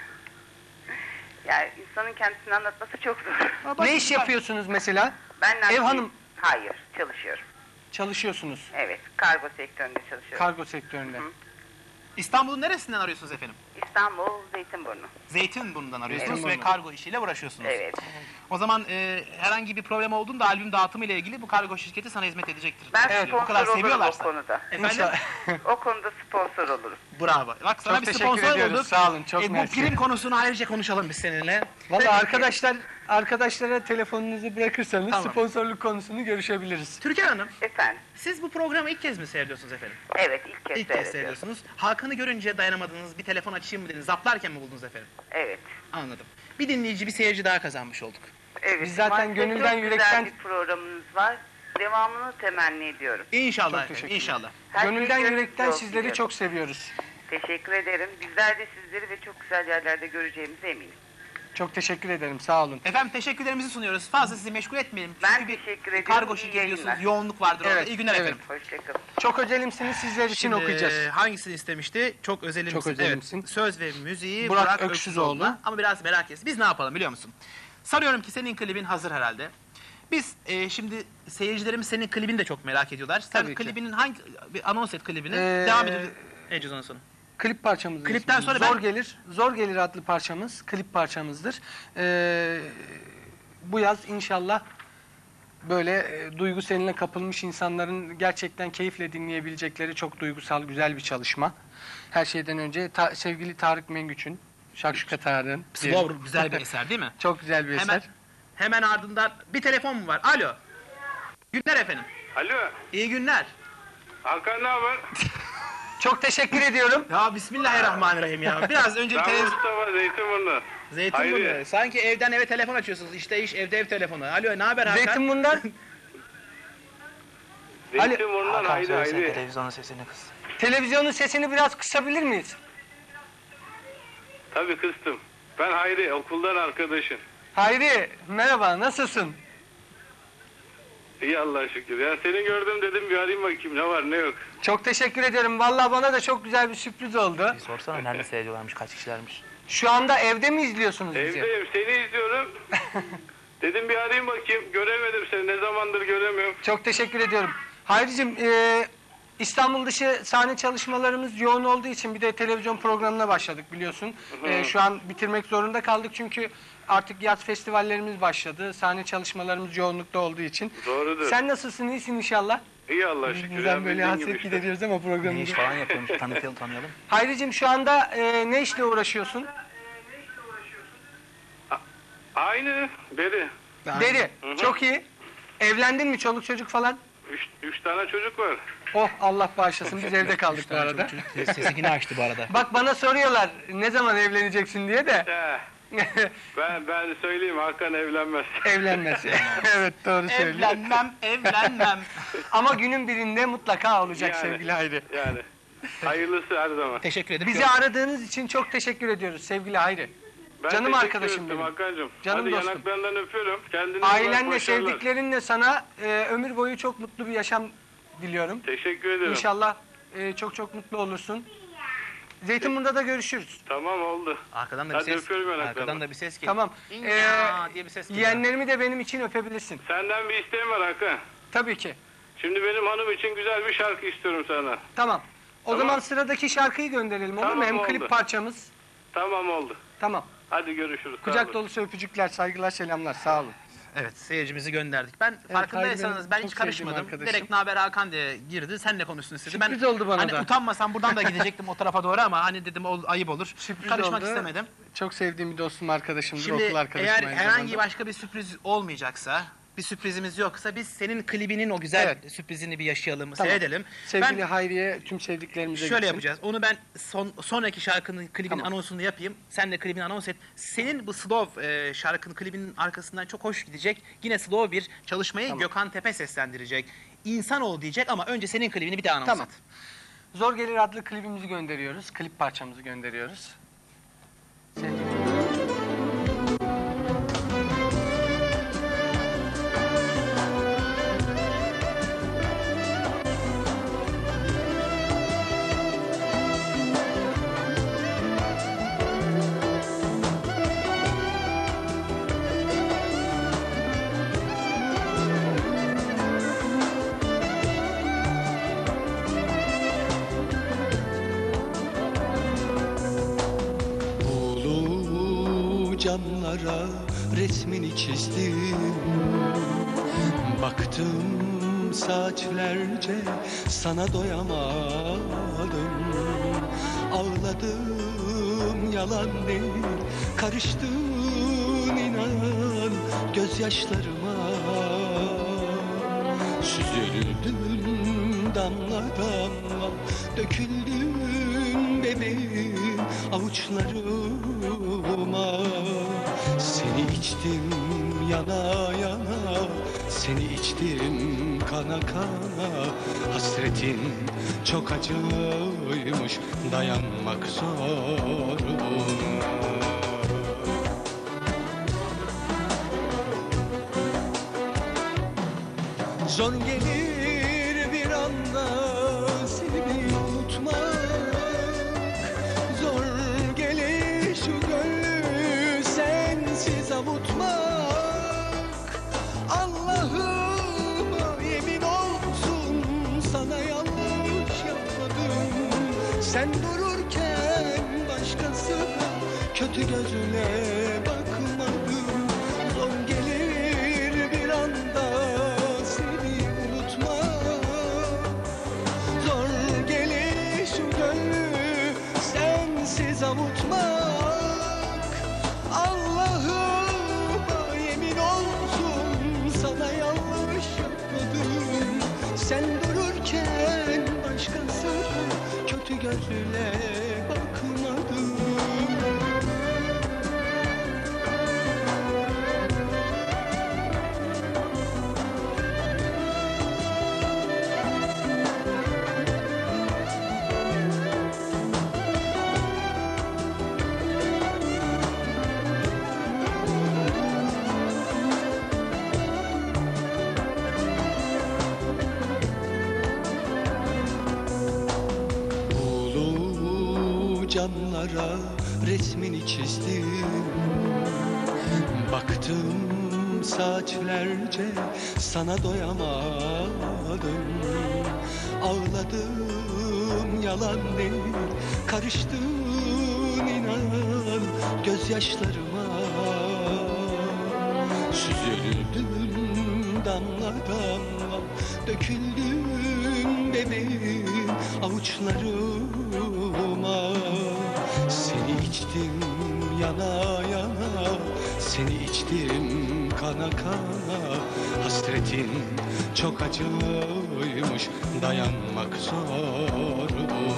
Speaker 6: Yani insanın kendisini anlatması çok zor.
Speaker 2: Ne iş yapıyorsunuz mesela?
Speaker 6: Ben
Speaker 2: Ev hanım-
Speaker 6: Hayır, çalışıyorum.
Speaker 2: Çalışıyorsunuz.
Speaker 6: Evet, kargo sektöründe çalışıyorum.
Speaker 2: Kargo sektöründe.
Speaker 6: Hı.
Speaker 1: İstanbul'un neresinden arıyorsunuz efendim?
Speaker 6: İstanbul, Zeytinburnu.
Speaker 1: Zeytinburnu'ndan arıyorsunuz
Speaker 2: Zeytinburnu.
Speaker 1: ve kargo işiyle uğraşıyorsunuz.
Speaker 6: Evet.
Speaker 1: O zaman herhangi bir problem olduğunda albüm dağıtımı ile ilgili bu kargo şirketi sana hizmet edecektir.
Speaker 6: Ben
Speaker 2: Evet,
Speaker 1: bu
Speaker 6: sponsor
Speaker 1: kadar
Speaker 6: olurum o
Speaker 1: seviyorlarsa.
Speaker 6: konuda.
Speaker 1: Efendim?
Speaker 2: İnşallah.
Speaker 6: O konuda sponsor olurum.
Speaker 1: Bravo. Bak sana
Speaker 2: Çok
Speaker 1: bir
Speaker 2: teşekkür
Speaker 1: sponsor
Speaker 2: ediyoruz,
Speaker 1: bulduk.
Speaker 2: sağ olun, çok
Speaker 1: Bu
Speaker 2: mersi.
Speaker 1: prim konusunu ayrıca konuşalım biz seninle.
Speaker 2: Valla arkadaşlar arkadaşlara telefonunuzu bırakırsanız
Speaker 1: Tamam.
Speaker 2: sponsorluk konusunu görüşebiliriz.
Speaker 1: Türkan Hanım,
Speaker 6: Efendim.
Speaker 1: siz bu programı ilk kez mi seyrediyorsunuz efendim?
Speaker 6: Evet, ilk kez
Speaker 1: İlk kez
Speaker 6: seyrediyorum.
Speaker 1: seyrediyorsunuz. Hakan'ı görünce dayanamadınız, bir telefon açayım mı dediniz. Zaplarken mi buldunuz efendim?
Speaker 6: Evet.
Speaker 1: Anladım. Bir dinleyici, bir seyirci daha kazanmış olduk.
Speaker 6: Evet.
Speaker 2: Biz zaten
Speaker 6: maalesef
Speaker 2: gönülden,
Speaker 6: çok
Speaker 2: yürekten-
Speaker 6: güzel bir programınız var. Devamını temenni ediyorum.
Speaker 1: İnşallah
Speaker 2: Çok
Speaker 1: efendim,
Speaker 2: teşekkür
Speaker 1: inşallah.
Speaker 6: Her şey
Speaker 2: Gönülden,
Speaker 6: gönlünüzce
Speaker 2: yürekten
Speaker 6: olsun
Speaker 2: sizleri
Speaker 6: diyorum.
Speaker 2: çok seviyoruz.
Speaker 6: Teşekkür ederim. Bizler de sizleri ve çok güzel yerlerde göreceğimize eminim.
Speaker 2: Çok teşekkür ederim, sağ olun.
Speaker 1: Efendim teşekkürlerimizi sunuyoruz. Fazla sizi meşgul etmeyelim.
Speaker 6: Ben
Speaker 1: Çünkü bir
Speaker 6: teşekkür ederim.
Speaker 1: kargo
Speaker 6: İyi
Speaker 1: şirketi biliyorsunuz,
Speaker 6: yayınlar.
Speaker 1: yoğunluk vardır orada.
Speaker 2: Evet,
Speaker 1: İyi günler
Speaker 2: evet.
Speaker 1: efendim.
Speaker 6: Hoşçakalın.
Speaker 2: Çok özelimsiniz, sizler için
Speaker 1: Şimdi,
Speaker 2: okuyacağız.
Speaker 1: hangisini istemişti? Çok özelimsin.
Speaker 2: Çok özelimsin.
Speaker 1: Evet, söz ve müziği
Speaker 2: Burak
Speaker 1: Burak
Speaker 2: Öksüzoğlu.
Speaker 1: Öksüzoğlu'na. Ama biraz merak etsin. Biz ne yapalım biliyor musun? Sanıyorum ki senin klibin hazır herhalde. Biz şimdi seyircilerimiz senin klibini de çok merak ediyorlar. Sen
Speaker 2: Tabii ki.
Speaker 1: klibinin hangi bir anons et klibini.
Speaker 2: Ee,
Speaker 1: Devam edeceğiz ondan sonra.
Speaker 2: Klip parçamız.
Speaker 1: Klipten sonra
Speaker 2: Zor
Speaker 1: ben-
Speaker 2: Gelir. Zor Gelir adlı parçamız, klip parçamızdır. Bu yaz inşallah böyle duygu seline kapılmış insanların gerçekten keyifle dinleyebilecekleri çok duygusal, güzel bir çalışma. Her şeyden önce sevgili Tarık Mengüç'ün, Şakşuka Tarık'ın.
Speaker 1: Slow güzel bir eser değil mi?
Speaker 2: Çok güzel bir eser.
Speaker 1: Hemen ardından bir telefon mu var? Alo. Günler efendim.
Speaker 7: Alo,
Speaker 1: İyi günler.
Speaker 7: Hakan ne haber?
Speaker 2: Çok teşekkür ediyorum.
Speaker 1: Ya Bismillahirrahmanirrahim ya. Biraz önce bir
Speaker 7: Ben
Speaker 1: televizyon...
Speaker 7: Mustafa Zeytinburnu.
Speaker 1: Zeytinburnu.
Speaker 7: Hayri.
Speaker 1: Sanki evden eve telefon açıyorsunuz. İşte iş, evde ev telefonu. Alo, ne haber Hakan?
Speaker 2: Zeytinburnu'ndan
Speaker 7: Zeytinburnu'dan Hayri.
Speaker 1: televizyonun sesini kız.
Speaker 2: televizyonun sesini biraz kısabilir miyiz?
Speaker 7: Tabii kıstım. Ben Hayri, okuldan arkadaşın.
Speaker 2: Hayri, merhaba, nasılsın?
Speaker 7: İyi Allah'a şükür. Ya seni gördüm dedim bir arayayım bakayım ne var ne yok.
Speaker 2: Çok teşekkür ederim. Vallahi bana da çok güzel bir sürpriz oldu.
Speaker 1: Bir sorsana nerede seyrediyorlarmış, kaç kişilermiş.
Speaker 2: Şu anda evde mi izliyorsunuz bizi?
Speaker 7: Evdeyim, seni izliyorum. Dedim bir arayayım bakayım. Göremedim seni, ne zamandır göremiyorum.
Speaker 2: Çok teşekkür ediyorum. Hayricim, İstanbul dışı sahne çalışmalarımız yoğun olduğu için bir de televizyon programına başladık biliyorsun. Şu an bitirmek zorunda kaldık çünkü artık yaz festivallerimiz başladı. Sahne çalışmalarımız yoğunlukta olduğu için.
Speaker 7: Doğrudur.
Speaker 2: Sen nasılsın, iyisin inşallah?
Speaker 7: İyi Allah'a şükür.
Speaker 2: Bizden
Speaker 7: Ya,
Speaker 2: böyle
Speaker 7: bildiğin
Speaker 2: hasret
Speaker 7: gibi işte.
Speaker 2: gideriyoruz ama programımızı.
Speaker 1: falan yapıyormuş, tanıyalım.
Speaker 2: Hayricim, şu anda ne işle uğraşıyorsun?
Speaker 7: Aynı, beri.
Speaker 2: Deri, çok iyi. Evlendin mi, çoluk çocuk falan?
Speaker 7: Üç tane çocuk var.
Speaker 2: Oh, Allah bağışlasın, biz evde kaldık bu arada.
Speaker 1: Sesi yine açtı bu arada.
Speaker 2: Bak, bana soruyorlar ne zaman evleneceksin diye de
Speaker 7: Ben söyleyeyim Hakan evlenmez.
Speaker 2: evlenmez. Evet, doğru söylüyor.
Speaker 1: Evlenmem.
Speaker 2: Ama günün birinde mutlaka olacak
Speaker 7: Yani.
Speaker 2: sevgili Hayri.
Speaker 7: Yani. Hayırlısı her zaman.
Speaker 1: Teşekkür ederim.
Speaker 2: Bizi aradığınız için çok teşekkür ediyoruz sevgili Hayri.
Speaker 7: Ben
Speaker 2: Canım
Speaker 7: teşekkür
Speaker 2: arkadaşım
Speaker 7: ettim
Speaker 2: benim.
Speaker 7: Hakan'cığım.
Speaker 2: Canım
Speaker 7: Hadi
Speaker 2: dostum.
Speaker 7: yanaklarından öpüyorum. Kendine iyi bak,
Speaker 2: Ailenle,
Speaker 7: başarılar.
Speaker 2: sevdiklerinle sana ömür boyu çok mutlu bir yaşam diliyorum.
Speaker 7: Teşekkür ederim.
Speaker 2: İnşallah çok çok mutlu olursun. Zeytinburnu'da da görüşürüz.
Speaker 7: Tamam oldu.
Speaker 1: Arkadan da bir
Speaker 7: Hadi
Speaker 1: ses.
Speaker 7: öpüyorum yanaklarını.
Speaker 1: Arkadan da bir ses geliyor.
Speaker 2: Tamam.
Speaker 1: İnya diye bir ses geliyor.
Speaker 2: Yeğenlerimi de benim için öpebilirsin.
Speaker 7: Senden bir isteğim var Hakan.
Speaker 2: Tabii ki.
Speaker 7: Şimdi benim hanım için güzel bir şarkı istiyorum sana.
Speaker 2: Tamam. O
Speaker 7: Tamam.
Speaker 2: zaman sıradaki şarkıyı gönderelim olur mu?
Speaker 7: Tamam,
Speaker 2: Hem
Speaker 7: oldu.
Speaker 2: klip parçamız.
Speaker 7: Tamam oldu.
Speaker 2: Tamam.
Speaker 7: Hadi görüşürüz. sağ
Speaker 2: Kucak
Speaker 7: olun.
Speaker 2: dolusu öpücükler, saygılar, selamlar. Sağ olun.
Speaker 1: Evet, seyircimizi gönderdik. Ben
Speaker 2: Hayri
Speaker 1: farkındaysanız
Speaker 2: benim
Speaker 1: ben
Speaker 2: çok
Speaker 1: hiç
Speaker 2: sevdiğim
Speaker 1: karışmadım.
Speaker 2: arkadaşım.
Speaker 1: Direkt naber Hakan diye girdi. Senle konuşsun istedi.
Speaker 2: Sürpriz
Speaker 1: ben
Speaker 2: oldu bana
Speaker 1: hani
Speaker 2: da.
Speaker 1: utanmasam buradan da gidecektim o tarafa doğru ama hani dedim ayıp olur.
Speaker 2: Sürpriz
Speaker 1: Karışmak
Speaker 2: oldu.
Speaker 1: istemedim.
Speaker 2: Çok sevdiğim bir dostum, arkadaşımdır,
Speaker 1: Şimdi
Speaker 2: okul arkadaşım
Speaker 1: eğer
Speaker 2: aynı
Speaker 1: herhangi
Speaker 2: zamanda.
Speaker 1: başka bir sürpriz olmayacaksa, bir sürprizimiz yoksa biz senin klibinin o güzel
Speaker 2: Evet.
Speaker 1: sürprizini bir yaşayalım,
Speaker 2: Tamam.
Speaker 1: seyredelim.
Speaker 2: Sevgili
Speaker 1: Ben
Speaker 2: Hayriye, tüm sevdiklerimize
Speaker 1: şöyle
Speaker 2: gitsin.
Speaker 1: yapacağız. Onu ben sonraki şarkının klibin
Speaker 2: Tamam.
Speaker 1: anonsunu yapayım. Sen de klibini anons et. Senin bu slow şarkının klibinin arkasından çok hoş gidecek. Yine slow bir çalışmayı
Speaker 2: Tamam.
Speaker 1: Gökhan Tepe seslendirecek. İnsan ol diyecek ama önce senin klibini bir daha anons
Speaker 2: Tamam.
Speaker 1: et.
Speaker 2: Zor Gelir adlı klibimizi gönderiyoruz. Klip parçamızı gönderiyoruz. Sevgili
Speaker 3: Buğulu camlara resmini çizdim. Baktım saatlerce sana doyamadım. Ağladım yalan değil, karıştın inan. gözyaşlarıma. Süzüldün damla damla, döküldün bebeğim avuçlarıma. Seni içtim yana yana, seni içtim kana kana. Hasretin çok acıymış, dayanmak zor. Zor gelir bir anda seni unutmak. Zor gelir şu gönlü sensiz avutmak. Allah'ıma yemin olsun sana yanlış yapmadım. Sen dururken başkasına kötü gözüne bakmadım. Zor gelir bir anda seni unutmak. Zor gelir şu gönlü sensiz avutmak. Allah'ıma yemin olsun sana yanlış yapmadım. Sen dururken başkasına kötü gözüyle bakmadım. Buğulu camlara resmini çizdim. Baktım saatlerce sana doyamadım. Ağladım yalan değil, karıştın inan gözyaşlarıma. Süzüldün damla damla, döküldün bebeğim avuçlarıma. Seni içtim yana yana, seni içtim kana kana. Hasretin çok acıymış, dayanmak zor.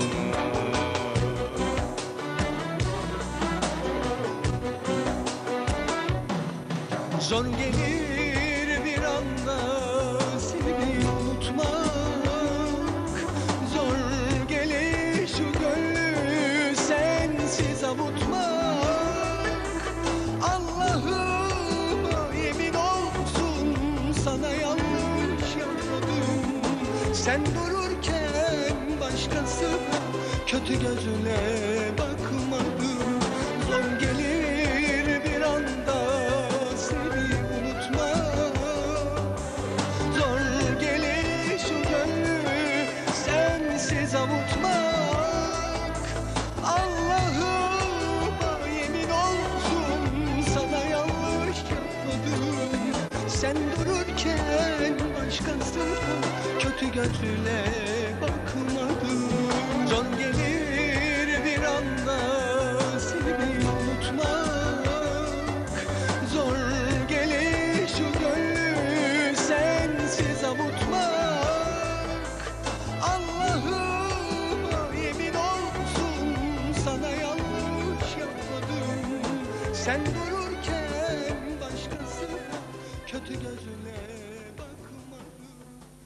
Speaker 3: Zor gelir bir anda seni unutmak. Zor gelir şu gönlü sensiz avutmak. Allah'ıma yemin olsun sana yanlış yapmadım. Sen dururken başkasına kötü gözüne bakmadım. Zor gelir bir anda seni unutmak. Zor gelir şu gönlü sensiz avutmak. Allah'ıma yemin olsun sana yanlış yapmadım. Sen dururken başkasına kötü gözüyle bakmadım. Zor gelir bir anda seni unutmak. Zor gelir şu gönlü sensiz avutmak. Allah'ıma yemin olsun sana yanlış yapmadım. Sen dururken başkasına kötü gözüne bakmadım.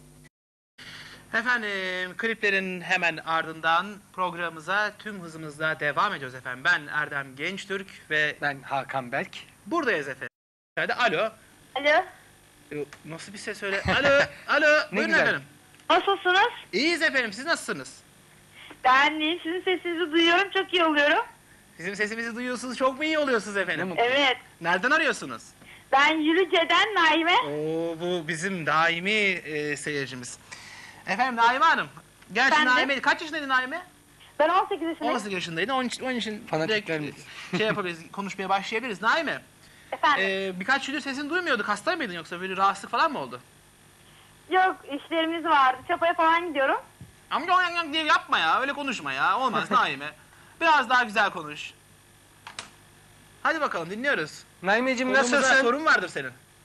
Speaker 1: Efendim kliplerin hemen ardından programımıza tüm hızımızla devam ediyoruz efendim. Ben Erdem Gençtürk ve
Speaker 2: Ben Hakan Berk.
Speaker 1: buradayız efendim. Alo.
Speaker 4: Alo.
Speaker 1: Nasıl bir ses öyle? Alo. Alo. Buyurun
Speaker 2: güzel.
Speaker 1: efendim.
Speaker 4: Nasılsınız?
Speaker 1: İyiyiz efendim. Siz nasılsınız?
Speaker 4: Ben de sizin sesinizi duyuyorum. Çok iyi oluyorum.
Speaker 1: Bizim sesimizi duyuyorsunuz. Çok mu iyi oluyorsunuz efendim?
Speaker 4: Evet.
Speaker 1: Nereden arıyorsunuz?
Speaker 4: Ben Yürüce'den Naime.
Speaker 1: Oo, bu bizim daimi seyircimiz. Efendim Naime Hanım. Gerçi
Speaker 4: Ben de.
Speaker 1: Naime, kaç yaşındaydın Naime?
Speaker 4: Ben 18 yaşındayım.
Speaker 1: 18 yaşındaydın. Onun için
Speaker 2: Fanatiklerimiz.
Speaker 1: direkt şey yapabiliriz, konuşmaya başlayabiliriz. Naime,
Speaker 4: Efendim.
Speaker 1: birkaç gündür sesini duymuyorduk. Hasta mıydın yoksa böyle rahatsızlık falan mı oldu?
Speaker 4: Yok, işlerimiz vardı. Çapaya falan gidiyorum.
Speaker 1: Amca diye yapma ya, öyle konuşma ya. Olmaz Naime. Biraz daha güzel konuş. Hadi bakalım dinliyoruz.
Speaker 2: Naimeciğim
Speaker 1: Konumuza
Speaker 2: nasılsın?
Speaker 1: sorun vardır senin.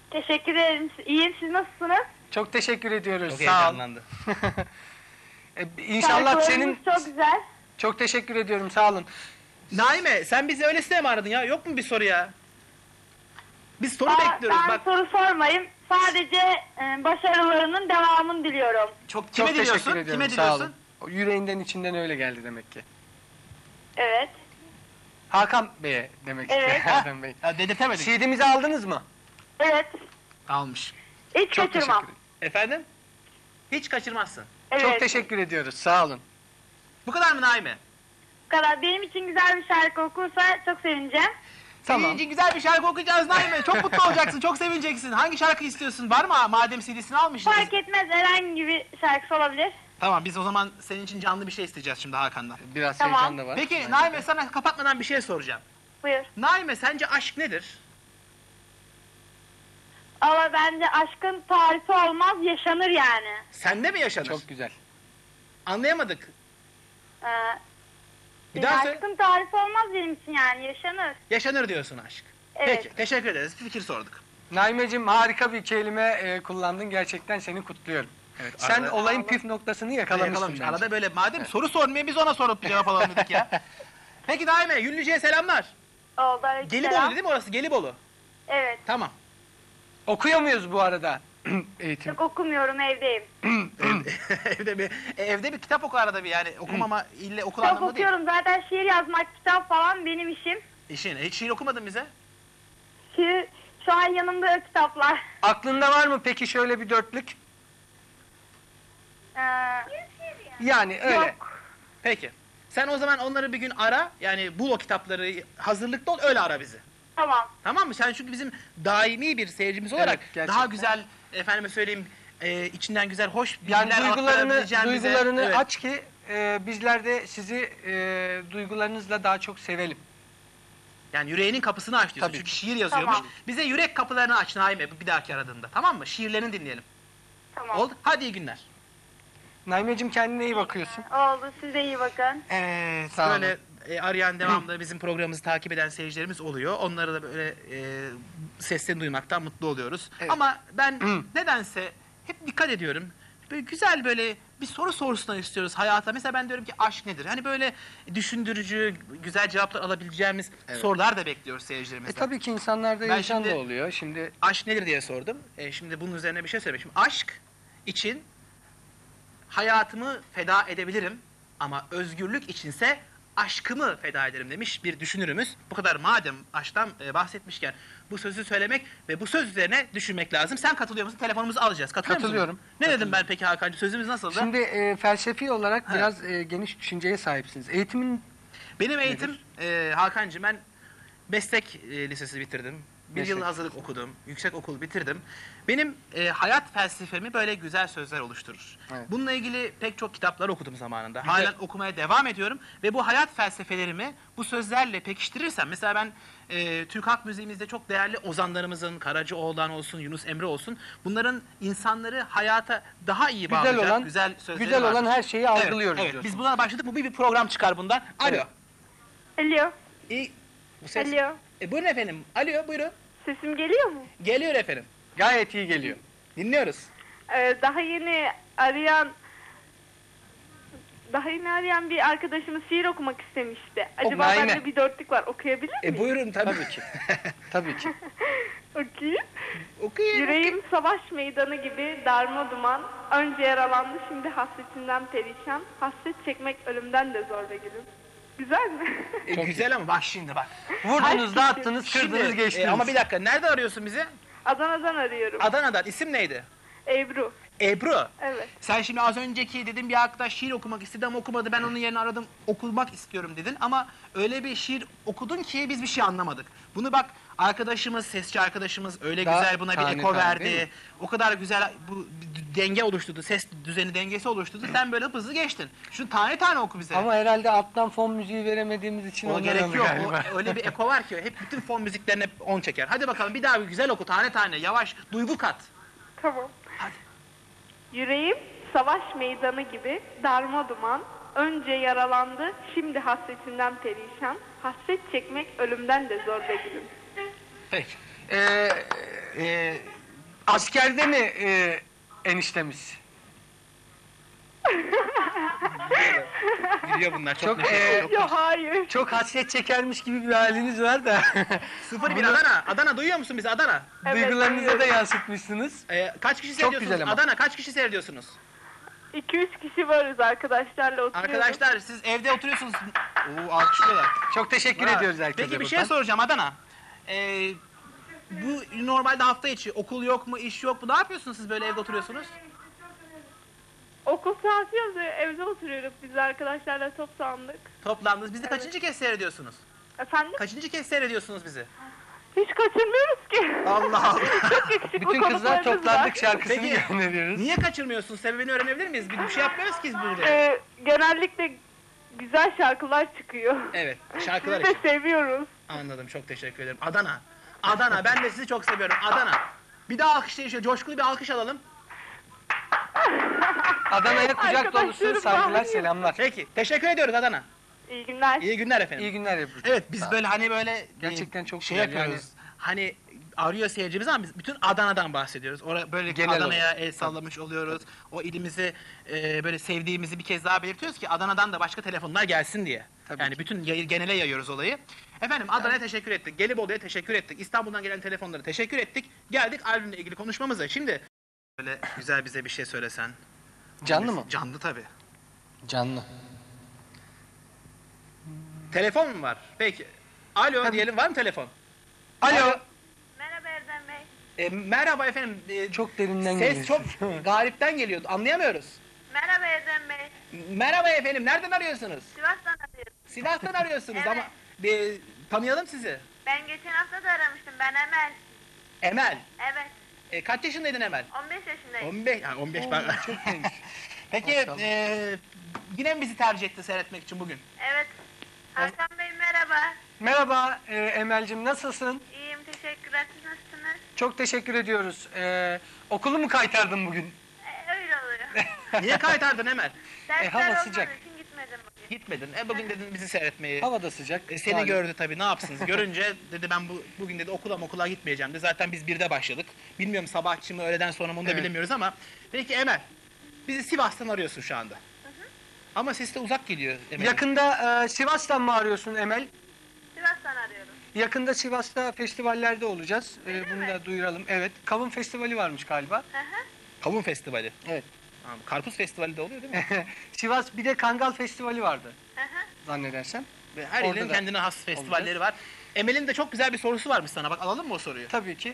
Speaker 4: Teşekkür ederim. İyiyim. Siz nasılsınız?
Speaker 2: Çok teşekkür ediyoruz.
Speaker 1: Çok
Speaker 2: Sağ ol.
Speaker 1: heyecanlandı.
Speaker 2: İnşallah
Speaker 4: Şarkılarınız
Speaker 2: senin...
Speaker 4: çok güzel.
Speaker 2: Çok teşekkür ediyorum. Sağ olun.
Speaker 1: Naime sen bizi öylesine mi aradın ya? Yok mu bir soru ya? Biz soru bekliyoruz
Speaker 4: Ben
Speaker 1: bak.
Speaker 4: soru sormayayım. Sadece başarılarının devamını diliyorum.
Speaker 1: Kime
Speaker 2: Çok
Speaker 1: diliyorsun?
Speaker 2: teşekkür ediyorum.
Speaker 1: Kime
Speaker 2: Sağ
Speaker 1: diliyorsun?
Speaker 2: olun. O yüreğinden içinden öyle geldi demek ki.
Speaker 4: Evet.
Speaker 2: Hakan Bey'e demek
Speaker 4: Evet.
Speaker 2: istedim. Hakan Bey.
Speaker 1: Ha, dedirtemedik.
Speaker 2: CD'mizi aldınız mı?
Speaker 4: Evet.
Speaker 1: Almış.
Speaker 4: Hiç
Speaker 2: Çok
Speaker 4: kaçırmam.
Speaker 2: teşekkür ederim.
Speaker 1: Efendim? Hiç kaçırmazsın.
Speaker 4: Evet.
Speaker 2: Çok teşekkür ediyoruz. Sağ olun.
Speaker 1: Bu kadar mı Naime?
Speaker 4: Bu kadar. Benim için güzel bir şarkı okursa çok sevineceğim.
Speaker 2: Tamam.
Speaker 1: Senin için güzel bir şarkı okuyacağız Naime. Çok mutlu olacaksın, çok sevineceksin. Hangi şarkı istiyorsun? Var mı madem CD'sini almışsınız?
Speaker 4: Fark etmez, herhangi bir şarkısı olabilir.
Speaker 1: Tamam biz o zaman senin için canlı bir şey isteyeceğiz şimdi Hakan'dan.
Speaker 2: Biraz
Speaker 4: Tamam.
Speaker 2: heyecan da var.
Speaker 1: Peki Naime sana kapatmadan bir şey soracağım.
Speaker 4: Buyur.
Speaker 1: Naime sence aşk nedir?
Speaker 4: Ama bence aşkın tarifi olmaz, yaşanır yani.
Speaker 1: Sende mi yaşanır?
Speaker 2: Çok güzel.
Speaker 1: Anlayamadık.
Speaker 4: Ee,
Speaker 1: Bir daha söyle.
Speaker 4: aşkın tarifi olmaz benim için yani, yaşanır.
Speaker 1: Yaşanır diyorsun aşk.
Speaker 4: Evet.
Speaker 1: Peki teşekkür ederiz. Bir fikir sorduk.
Speaker 2: Naimeciğim harika bir kelime kullandın. Gerçekten seni kutluyorum.
Speaker 1: Evet,
Speaker 2: Sen
Speaker 1: arada-
Speaker 2: olayın püf noktasını yakalamışsın
Speaker 1: Yakalamış.
Speaker 2: bence.
Speaker 1: Arada böyle madem soru sormuyor biz ona sorup cevap alalım dedik ya. Peki Naime Yünlüce'ye selamlar.
Speaker 4: Oldu.
Speaker 1: Gelibolu değil mi orası? Gelibolu.
Speaker 4: Evet.
Speaker 1: Tamam.
Speaker 2: Okuyor muyuz bu arada eğitim?
Speaker 4: Çok okumuyorum, evdeyim.
Speaker 1: evde bir kitap oku arada bir yani okumama ille okul
Speaker 4: Çok
Speaker 1: anlamında değil.
Speaker 4: okuyorum. Zaten şiir yazmak, kitap falan benim işim.
Speaker 1: İşin. Hiç şiir okumadın bize.
Speaker 4: Şiir, şu an yanımda yok kitaplar.
Speaker 2: Aklında var mı peki şöyle bir dörtlük?
Speaker 4: Ee,
Speaker 2: Yani öyle.
Speaker 4: Yok.
Speaker 1: Peki. Sen o zaman onları bir gün ara. Yani bul o kitapları hazırlıklı ol öyle ara bizi.
Speaker 4: Tamam.
Speaker 1: Tamam mı? Sen çünkü bizim daimi bir seyircimiz olarak
Speaker 2: gerçekten.
Speaker 1: daha güzel efendime söyleyeyim içinden güzel hoş
Speaker 2: Yani
Speaker 1: bilgiler
Speaker 2: duygularını
Speaker 1: aktarabileceğin bize.
Speaker 2: duygularını
Speaker 1: Evet.
Speaker 2: aç ki bizler de sizi duygularınızla daha çok sevelim.
Speaker 1: Yani yüreğinin kapısını aç diyorsun.
Speaker 2: Tabii.
Speaker 1: Çünkü şiir yazıyormuş.
Speaker 4: Tamam.
Speaker 1: Bize yürek kapılarını aç Naime bir dahaki aradığında. Tamam mı? Şiirlerini dinleyelim.
Speaker 4: Tamam.
Speaker 1: Oldu. Hadi iyi günler.
Speaker 2: Naimeciğim kendine iyi bakıyorsun.
Speaker 4: Oldu. Siz de iyi bakın.
Speaker 1: Evet.
Speaker 2: Sağ
Speaker 1: Böyle arayan devamlı bizim programımızı takip eden seyircilerimiz oluyor. Onları da böyle seslerini duymaktan mutlu oluyoruz.
Speaker 2: Evet.
Speaker 1: Ama ben nedense hep dikkat ediyorum. Böyle güzel böyle bir soru sorusuna istiyoruz hayata. Mesela ben diyorum ki aşk nedir? Hani böyle düşündürücü, güzel cevaplar alabileceğimiz sorular da bekliyoruz seyircilerimizden.
Speaker 2: Tabii ki insanlarda
Speaker 1: Ben
Speaker 2: yaşam
Speaker 1: şimdi-
Speaker 2: da oluyor. Şimdi
Speaker 1: Aşk nedir diye sordum. Şimdi bunun üzerine bir şey söylemek. Şimdi aşk için hayatımı feda edebilirim ama özgürlük içinse aşkımı feda ederim demiş bir düşünürümüz. Bu kadar madem aşktan bahsetmişken bu sözü söylemek ve bu söz üzerine düşünmek lazım. Sen katılıyor musun? Telefonumuzu alacağız. Katılıyor musun?
Speaker 2: Katılıyorum.
Speaker 1: Ne dedim ben peki Hakan'cığım? Sözümüz nasıldı?
Speaker 2: şimdi felsefi olarak biraz geniş düşünceye sahipsiniz. Eğitimin
Speaker 1: Benim eğitim Hakan'cığım ben meslek lisesi bitirdim. Bir yıl
Speaker 2: Meslek.
Speaker 1: hazırlık okudum. Yüksek okul bitirdim. Benim hayat felsefemi böyle güzel sözler oluşturur.
Speaker 2: Evet.
Speaker 1: Bununla ilgili pek çok kitaplar okudum zamanında. Halen okumaya devam ediyorum. Ve bu hayat felsefelerimi bu sözlerle pekiştirirsem... Mesela ben Türk halk müziğimizde çok değerli ozanlarımızın, Karacaoğlan olsun, Yunus Emre olsun... Bunların insanları hayata daha iyi
Speaker 2: güzel
Speaker 1: bağlayacak
Speaker 2: olan
Speaker 1: güzel sözleri
Speaker 2: güzel
Speaker 1: vardır.
Speaker 2: olan her şeyi
Speaker 1: Evet,
Speaker 2: algılıyoruz
Speaker 1: evet.
Speaker 2: diyorsun.
Speaker 1: Biz buna başladık. Bu bir program çıkar bundan. Alo.
Speaker 2: Evet.
Speaker 4: Alo.
Speaker 1: İyi. Bu ses...
Speaker 4: Alo.
Speaker 1: Buyurun efendim. Alo buyurun.
Speaker 4: Sesim geliyor mu?
Speaker 1: Geliyor efendim.
Speaker 2: Gayet iyi geliyor.
Speaker 1: Dinliyoruz.
Speaker 4: Daha yeni arayan bir arkadaşımız şiir okumak istemişti. Acaba
Speaker 2: Naime.
Speaker 4: bende bir dörtlük var, okuyabilir miyim?
Speaker 1: Buyurun tabii.
Speaker 2: Tabii ki. Tabii ki.
Speaker 4: Okuyayım.
Speaker 1: Okuyun.
Speaker 4: Yüreğim savaş meydanı gibi darma duman. Önce yaralandı, şimdi hasretinden perişan. Hasret çekmek ölümden de zor be gülüm. Güzel mi?
Speaker 1: Güzel ama bak şimdi bak.
Speaker 2: Vurdunuz, dağıttınız, kırdınız,
Speaker 1: Şimdi,
Speaker 2: geçtiniz.
Speaker 1: ama bir dakika nerede arıyorsun bizi?
Speaker 4: Adana'dan arıyorum.
Speaker 1: Adana'dan. İsim neydi?
Speaker 4: Ebru.
Speaker 1: Ebru.
Speaker 4: Evet.
Speaker 1: Sen şimdi az önceki dedim bir arkadaş şiir okumak istedi ama okumadı. Ben onun yerine aradım okumak istiyorum dedin. Ama öyle bir şiir okudun ki biz bir şey anlamadık. Bunu bak arkadaşımız, sesçi arkadaşımız öyle
Speaker 2: Daha
Speaker 1: güzel buna bir
Speaker 2: tane
Speaker 1: eko
Speaker 2: tane değil
Speaker 1: verdi.
Speaker 2: mi?
Speaker 1: O kadar güzel bu denge oluşturdu. Ses düzeni dengesi oluşturdu. Sen böyle hızlı geçtin. Şunu tane tane oku bize.
Speaker 2: Ama herhalde alttan fon müziği veremediğimiz için
Speaker 1: O
Speaker 2: ondan
Speaker 1: gerek
Speaker 2: oldu
Speaker 1: yok.
Speaker 2: galiba.
Speaker 1: Öyle bir eko var ki hep bütün fon müziklerine 10 çeker. Hadi bakalım bir daha bir güzel oku tane tane yavaş duygu kat.
Speaker 4: Tamam.
Speaker 1: Hadi.
Speaker 4: Yüreğim savaş meydanı gibi darma duman. Önce yaralandı, şimdi hasretinden perişan. Hasret çekmek ölümden de zor be gülüm.
Speaker 1: Peki.
Speaker 2: Askerde mi eniştemiz?
Speaker 1: Biliyor bunlar çok,
Speaker 2: Çok,
Speaker 1: neşeli, çok
Speaker 4: Ya hayır.
Speaker 2: Çok hasret çekermiş gibi bir haliniz var da
Speaker 1: 01 Adana. Adana duyuyor musun bizi Adana?
Speaker 4: Evet,
Speaker 2: duygularınıza da
Speaker 4: duyuyorum.
Speaker 2: yansıtmışsınız.
Speaker 1: Kaç kişi seyrediyorsunuz?
Speaker 2: güzel ama.
Speaker 1: Adana kaç kişi seyrediyorsunuz?
Speaker 4: 2-3 kişi varız arkadaşlarla oturuyoruz.
Speaker 1: Arkadaşlar siz evde oturuyorsunuz. Oo, alkışlıyorlar.
Speaker 2: Çok teşekkür
Speaker 1: Bravo.
Speaker 2: ediyoruz herkese.
Speaker 1: Peki bir şey
Speaker 2: buradan.
Speaker 1: soracağım Adana. Bu normalde hafta içi okul yok mu, iş yok mu? Ne yapıyorsunuz siz böyle evde oturuyorsunuz?
Speaker 4: Okul saati yazıyor, evde oturuyoruz. Biz arkadaşlarla toplandık.
Speaker 1: Toplandınız. Bizi kaçıncı kez seyrediyorsunuz?
Speaker 4: Efendim?
Speaker 1: Kaçıncı kez seyrediyorsunuz bizi?
Speaker 4: Hiç kaçırmıyoruz ki.
Speaker 1: Allah Allah.
Speaker 4: Çok yakışıklı
Speaker 2: Bütün kızlar
Speaker 4: konuklarımız
Speaker 2: toplandık
Speaker 4: var.
Speaker 2: şarkısını
Speaker 1: Peki.
Speaker 2: gönderiyoruz.
Speaker 1: Niye kaçırmıyorsunuz? Sebebini öğrenebilir miyiz? Bir şey yapmıyoruz ki biz burada.
Speaker 4: Genellikle güzel şarkılar çıkıyor.
Speaker 1: Evet, şarkılar
Speaker 4: Biz de
Speaker 1: için.
Speaker 4: seviyoruz.
Speaker 1: Anladım, çok teşekkür ederim. Adana. Adana, ben de sizi çok seviyorum. Adana. Bir daha alkışlayın şöyle, coşkulu bir alkış alalım.
Speaker 2: Adana'ya kucak
Speaker 4: Arkadaşlarım
Speaker 2: dolusu saygılar,
Speaker 4: bağırıyor.
Speaker 2: selamlar.
Speaker 1: Peki, teşekkür ediyoruz Adana.
Speaker 4: İyi günler.
Speaker 1: İyi günler efendim.
Speaker 2: İyi günler Ebru.
Speaker 1: Evet, biz böyle hani böyle
Speaker 2: Gerçekten çok
Speaker 1: şey
Speaker 2: güzel
Speaker 1: yapıyoruz. Hani arıyor seyircimiz ama biz bütün Adana'dan bahsediyoruz. Böyle
Speaker 2: Genel
Speaker 1: Adana'ya
Speaker 2: olarak.
Speaker 1: el sallamış oluyoruz. O ilimizi böyle sevdiğimizi bir kez daha belirtiyoruz ki Adana'dan da başka telefonlar gelsin diye.
Speaker 2: Tabii
Speaker 1: Yani
Speaker 2: ki.
Speaker 1: bütün genele yayıyoruz olayı. Efendim Adana'ya teşekkür ettik. Gelibolu'ya teşekkür ettik. İstanbul'dan gelen telefonlara teşekkür ettik. Geldik albümle ilgili konuşmamıza. Şimdi böyle güzel bize bir şey söylesen.
Speaker 2: Canlı mı?
Speaker 1: Canlı tabii.
Speaker 2: Canlı.
Speaker 1: Telefon mu var? Peki. Alo
Speaker 2: Tabii.
Speaker 1: diyelim, var mı telefon?
Speaker 2: Alo.
Speaker 4: Merhaba Erdem Bey.
Speaker 1: Merhaba efendim.
Speaker 2: Çok derinden
Speaker 1: Ses
Speaker 2: geliyor.
Speaker 1: çok garipten geliyor. Anlayamıyoruz.
Speaker 4: Merhaba Erdem Bey.
Speaker 1: Merhaba efendim. Nereden arıyorsunuz?
Speaker 4: Sivas'tan arıyorum.
Speaker 1: Sivas'tan arıyorsunuz
Speaker 4: Evet.
Speaker 1: ama tanıyalım sizi.
Speaker 4: Ben geçen hafta da aramıştım. Ben Emel.
Speaker 1: Emel.
Speaker 4: Evet.
Speaker 1: Kaç yaşındaydın Emel?
Speaker 4: 15 yaşındayım.
Speaker 1: 15. Ha, 15
Speaker 2: Oo,
Speaker 1: bak.
Speaker 2: çok genç.
Speaker 1: Peki
Speaker 2: Maşallah.
Speaker 1: yine mi bizi tercih etti seyretmek için bugün?
Speaker 4: Evet. Hakan Bey merhaba.
Speaker 2: Merhaba Emel'cim, nasılsın?
Speaker 4: İyiyim teşekkürler. Siz nasılsınız?
Speaker 2: Çok teşekkür ediyoruz. Okulu mu kaytardın bugün?
Speaker 4: Öyle oluyor.
Speaker 1: Niye kaytardın Emel?
Speaker 4: Dersler
Speaker 2: hava
Speaker 4: olmadığı
Speaker 2: sıcak.
Speaker 4: için gitmedim bugün.
Speaker 1: Gitmedin. Bugün dedin bizi seyretmeyi.
Speaker 2: Hava da sıcak.
Speaker 1: Seni
Speaker 2: malum.
Speaker 1: gördü tabii, ne yapsınız? Görünce dedi ben bugün dedi okula gitmeyeceğim dedi. Zaten biz 1'de başladık. Bilmiyorum sabahçı mı öğleden sonra mı onu da
Speaker 2: Evet.
Speaker 1: bilemiyoruz ama. Peki Emel, bizi Sivas'tan arıyorsun şu anda. Ama ses de uzak geliyor Emel.
Speaker 2: Yakında Sivas'tan mı arıyorsun Emel?
Speaker 4: Sivas'tan arıyorum.
Speaker 2: Yakında Sivas'ta festivallerde olacağız. Bunu da duyuralım. Evet. Kavun Festivali varmış galiba.
Speaker 4: Hı hı.
Speaker 1: Kavun Festivali.
Speaker 2: Evet.
Speaker 1: Tamam, Karpuz Festivali de oluyor değil mi?
Speaker 2: Sivas bir de Kangal Festivali vardı
Speaker 4: Hı hı.
Speaker 2: zannedersem.
Speaker 1: Ve her
Speaker 2: Orada
Speaker 1: ilin
Speaker 2: da
Speaker 1: kendine has festivalleri var. Emel'in de çok güzel bir sorusu varmış sana. Bak alalım mı o soruyu?
Speaker 2: Tabii ki.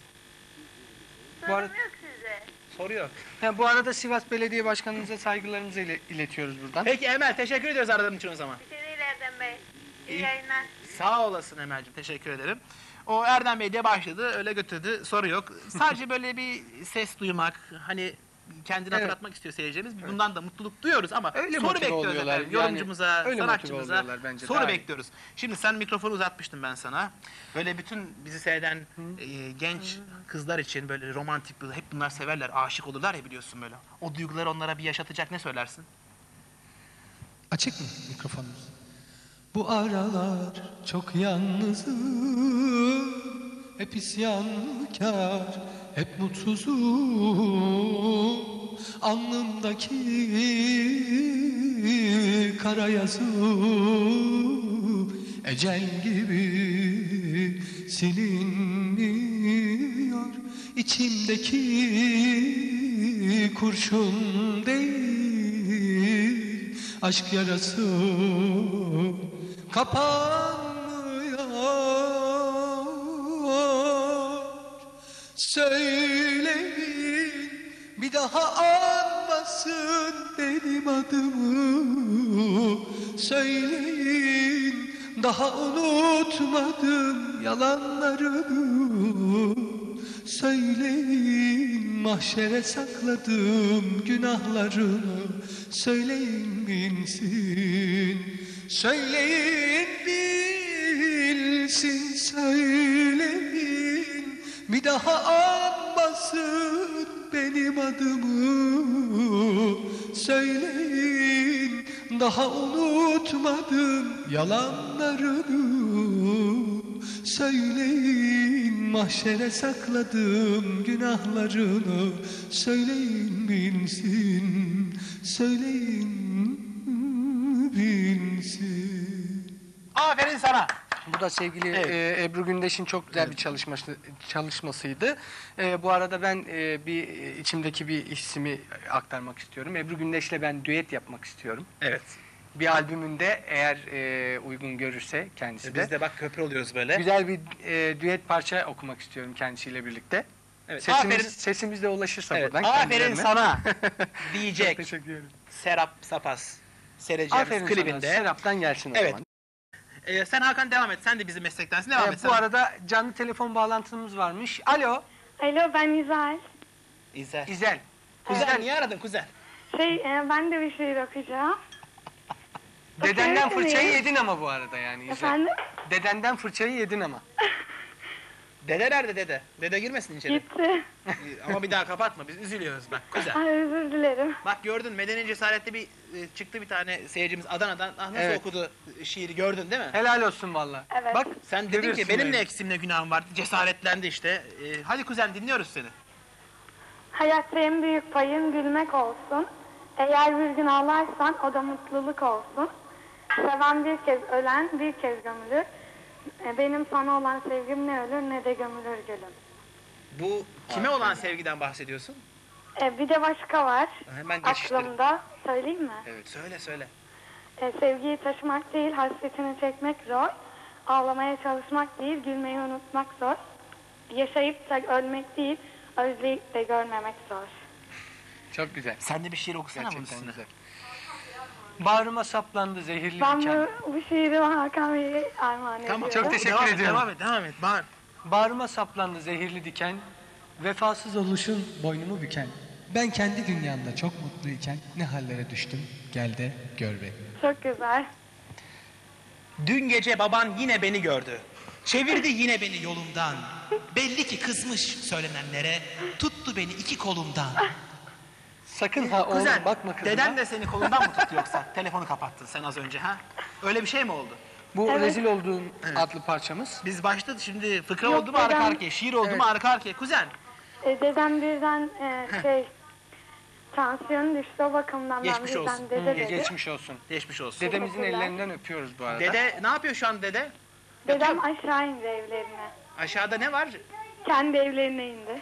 Speaker 2: Bu
Speaker 4: Sorum
Speaker 2: arada-
Speaker 4: yok size.
Speaker 1: Soruyor.
Speaker 2: Bu arada Sivas Belediye Başkanımıza saygılarımızı iletiyoruz buradan.
Speaker 1: Peki Emel, teşekkür ediyoruz aradığın için o zaman.
Speaker 4: Bir şey değil Erdem Bey. İyi
Speaker 1: İyi.
Speaker 4: yayınlar.
Speaker 1: Sağ olasın Emel'cim, teşekkür ederim. O Erdem Bey diye başladı, öyle götürdü, soru yok. Sadece böyle bir ses duymak, hani kendini
Speaker 2: Evet.
Speaker 1: hatırlatmak istiyor seyircimiz. Bundan da mutluluk duyuyoruz ama
Speaker 2: Öyle
Speaker 1: soru
Speaker 2: motive
Speaker 1: bekliyoruz
Speaker 2: oluyorlar.
Speaker 1: efendim.
Speaker 2: Yani
Speaker 1: Yorumcumuza,
Speaker 2: öyle motive
Speaker 1: sanatçımıza
Speaker 2: oluyorlar bence,
Speaker 1: soru
Speaker 2: daha iyi.
Speaker 1: bekliyoruz. Şimdi sen mikrofonu uzatmıştım ben sana. Böyle bütün bizi seyreden genç kızlar için böyle romantik, hep bunlar severler, aşık olurlar ya biliyorsun böyle. O duyguları onlara bir yaşatacak ne söylersin?
Speaker 5: Açık mı mikrofonumuz? Bu aralar çok yalnızım, hep isyankar, hep mutsuzum. Alnımdaki kara yazı ecel gibi silinmiyor. İçimdeki kurşun değil, aşk yarası kapanmıyor. Söyleyin bir daha anmasın benim adımı. Söyleyin daha unutmadım yalanlarımı. Söyleyin mahşere sakladım günahlarımı. Söyleyin bilsin, söyleyin bilsin, söyleyin bir daha anmasın benim adımı. Söyleyin daha unutmadım yalanlarını. Söyleyin mahşere sakladım günahlarını. Söyleyin bilsin, söyleyin bilsin.
Speaker 1: Aferin sana.
Speaker 2: Bu da sevgili
Speaker 1: Evet.
Speaker 2: Ebru Gündeş'in çok güzel bir çalışmasıydı. Bu arada ben bir içimdeki bir hissimi aktarmak istiyorum. Ebru Gündeş'le ben düet yapmak istiyorum.
Speaker 1: Evet.
Speaker 2: Bir albümünde eğer uygun görürse kendisi de.
Speaker 1: Biz de bak köprü oluyoruz böyle.
Speaker 2: Güzel bir düet parça okumak istiyorum kendisiyle birlikte.
Speaker 1: Evet.
Speaker 2: Sesimiz de ulaşırsa
Speaker 1: Evet.
Speaker 2: buradan
Speaker 1: Aferin
Speaker 2: kendilerine.
Speaker 1: sana
Speaker 2: Çok
Speaker 1: diyecek
Speaker 2: teşekkür ederim.
Speaker 1: Serap Sapas Sereceğimiz
Speaker 2: Aferin
Speaker 1: klibinde.
Speaker 2: sana. Serap'tan gelsin o
Speaker 1: Evet.
Speaker 2: zaman.
Speaker 1: Sen Hakan devam et. Sen de bizim meslektensin. Devam et.
Speaker 2: Bu arada canlı telefon bağlantımız varmış. Alo,
Speaker 4: Alo ben İzel.
Speaker 1: İzel.
Speaker 2: İzel.
Speaker 1: Kuzen niye aradın kuzen?
Speaker 4: Ben de bir şiir okuyacağım.
Speaker 2: Dedenden
Speaker 4: Okuyabilir
Speaker 2: fırçayı
Speaker 4: miyim?
Speaker 2: yedin ama bu arada yani İzel.
Speaker 4: Efendim?
Speaker 2: Dedenden fırçayı yedin ama.
Speaker 1: Dede nerede dede? Dede girmesin içeri.
Speaker 4: Gitti.
Speaker 1: Ama bir daha kapatma. Biz üzülüyoruz bak kuzen.
Speaker 4: Ay özür dilerim.
Speaker 1: Bak gördün Medeni Cesaret'te bir çıktı bir tane seyircimiz Adana'dan. Ah nasıl
Speaker 2: Evet.
Speaker 1: okudu şiiri gördün değil mi?
Speaker 2: Helal olsun valla.
Speaker 4: Evet.
Speaker 2: Bak
Speaker 1: Sen dedin
Speaker 2: görüyorsun
Speaker 1: ki benim ne
Speaker 2: beni.
Speaker 1: eksim ne günahım var. Cesaretlendi işte. Hadi kuzen dinliyoruz seni.
Speaker 4: Hayatta en büyük payın gülmek olsun. Eğer bir gün ağlarsan o da mutluluk olsun. Seven bir kez ölen bir kez gömülür. Benim sana olan sevgim ne ölür ne de gömülür gülüm.
Speaker 1: Bu kime olan sevgiden bahsediyorsun?
Speaker 4: Bir de başka var.
Speaker 1: Hemen geçiştirin.
Speaker 4: Aklımda. Söyleyeyim mi?
Speaker 1: Evet söyle söyle.
Speaker 4: Sevgiyi taşımak değil, hasretini çekmek zor. Ağlamaya çalışmak değil, gülmeyi unutmak zor. Yaşayıp da ölmek değil, özleyip de görmemek zor.
Speaker 2: Çok güzel.
Speaker 1: Sen de bir şiir okusana bunun
Speaker 2: Gerçekten
Speaker 1: üstüne.
Speaker 2: güzel. Bağrıma saplandı zehirli
Speaker 4: Ben
Speaker 2: diken.
Speaker 4: bu şiiri Hakan Bey'e armağan
Speaker 1: Tamam.
Speaker 4: ediyorum.
Speaker 2: Çok teşekkür
Speaker 1: devam
Speaker 2: ediyorum.
Speaker 1: Devam et. Bağır.
Speaker 2: Bağrıma saplandı zehirli diken.
Speaker 5: Vefasız oluşun boynumu büken. Ben kendi dünyamda çok mutluyken ne hallere düştüm, gel de gör beni.
Speaker 4: Çok güzel.
Speaker 1: Dün gece baban yine beni gördü. Çevirdi yine beni yolumdan. Belli ki kızmış söylenenlere. Tuttu beni iki kolumdan.
Speaker 2: Sakın ha oğlum
Speaker 1: Kuzen,
Speaker 2: bakma kızına.
Speaker 1: deden de seni kolundan mı tuttu yoksa? Telefonu kapattın sen az önce ha? Öyle bir şey mi oldu?
Speaker 2: Bu
Speaker 4: Evet.
Speaker 2: rezil olduğun adlı parçamız.
Speaker 1: Biz başta şimdi fıkra
Speaker 4: Yok,
Speaker 1: oldu mu arka
Speaker 4: dedem-
Speaker 1: arkaya, şiir oldu
Speaker 2: Evet.
Speaker 1: mu arka arkaya. Kuzen,
Speaker 4: Dedem birden tansiyonu düştü o bakımdan
Speaker 1: Geçmiş
Speaker 4: ben birden
Speaker 1: olsun.
Speaker 4: dede dedi.
Speaker 2: Geçmiş olsun.
Speaker 1: geçmiş olsun.
Speaker 2: Dedemizin
Speaker 4: Teşekkürler.
Speaker 2: ellerinden öpüyoruz bu arada.
Speaker 1: Dede ne yapıyor şu an dede?
Speaker 4: Dedem aşağı indi evlerine.
Speaker 1: Aşağıda ne var?
Speaker 4: Kendi evlerine indi.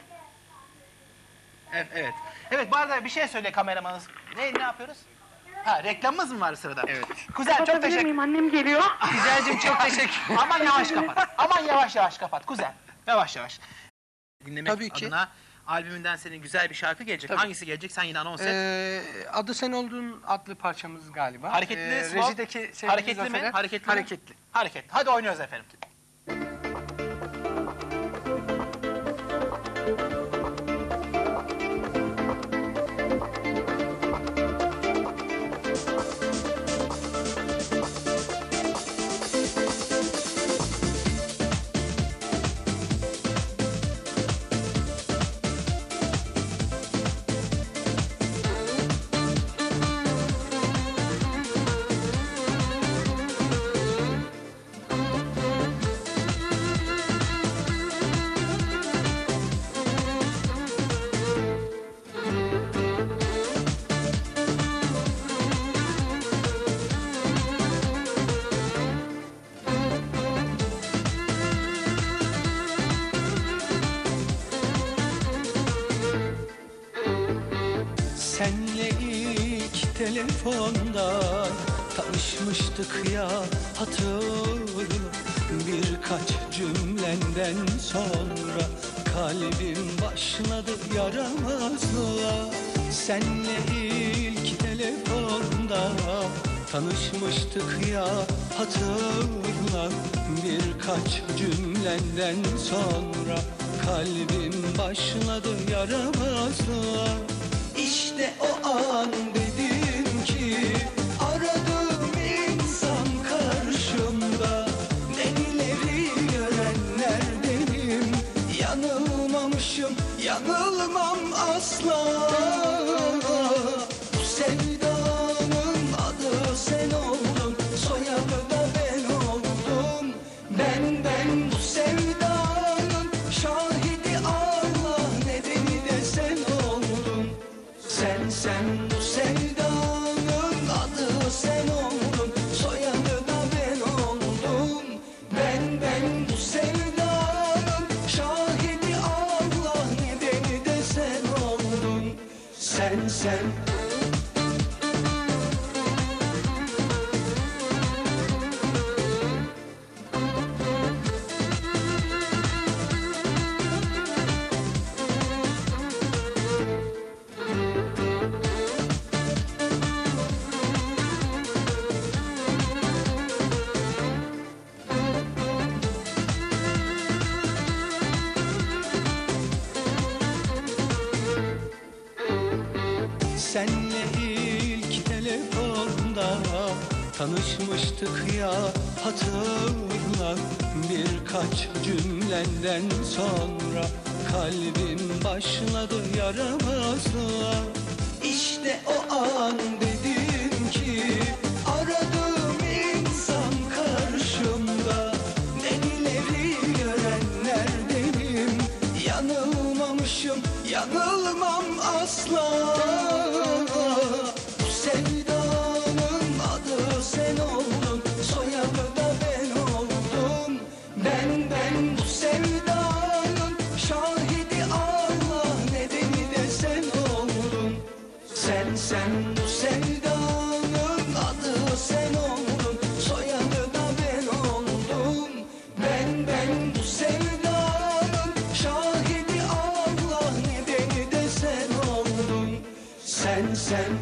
Speaker 1: Evet. Evet bu arada bir şey söyle kameramanız. Ne yapıyoruz? Ha reklamımız mı var sırada?
Speaker 2: Evet.
Speaker 1: Kuzen çok
Speaker 4: Kapatabilir
Speaker 1: teşekkür.
Speaker 4: miyim? Annem geliyor.
Speaker 2: Güzelcim çok teşekkür.
Speaker 1: Aman yavaş kapat. Aman yavaş kapat kuzen. Yavaş. Dinlemek
Speaker 2: Tabii ki.
Speaker 1: adına albümünden senin güzel bir şarkı gelecek.
Speaker 2: Tabii.
Speaker 1: Hangisi gelecek sen yine anons et.
Speaker 2: Adı Sen Oldun adlı parçamız galiba.
Speaker 1: Hareketli, slow.
Speaker 2: Rejideki sevgili
Speaker 1: Hareketli mi?
Speaker 2: Zafer'e-
Speaker 1: Hareketli mi?
Speaker 2: Hareketli.
Speaker 1: Hareketli. Hadi oynuyoruz efendim.
Speaker 5: Senle ilk telefonda tanışmıştık ya, hatırla. Birkaç cümlenden sonra kalbim başladı yaramazlığa. Senle ilk telefonda tanışmıştık ya, hatırla. Birkaç cümlenden sonra kalbim başladı yaramazlığa. İşte o an dedim ki aradığım insan karşımda. Benileri görenler benim, yanılmamışım, yanılmam asla. Bu sevdanın adı sen oldun, soyadı da ben oldum. Ben bu sevdanın şahidi
Speaker 3: sen bu sevdanın adı sen oldun, soyadı da ben oldum. Ben bu sevdanın şahidi Allah, nedeni de sen oldun. Sen senle ilk telefonda tanışmıştık ya, hatırla. Birkaç cümlenden sonra kalbim başladı yaramazlığa. İşte o an dedim ki aradığım insan karşımda. Benileri görenler benim, yanılmamışım, yanılmam asla. Bu sevdanın adı sen oldun, soyadı da ben oldum. Ben bu sevdanın şahidi Allah, nedeni de sen oldun. Sen bu sevdanın adı sen oldun, soyadı da ben oldum. Ben bu sevdanın şahidi Allah, nedeni de sen oldun. Sen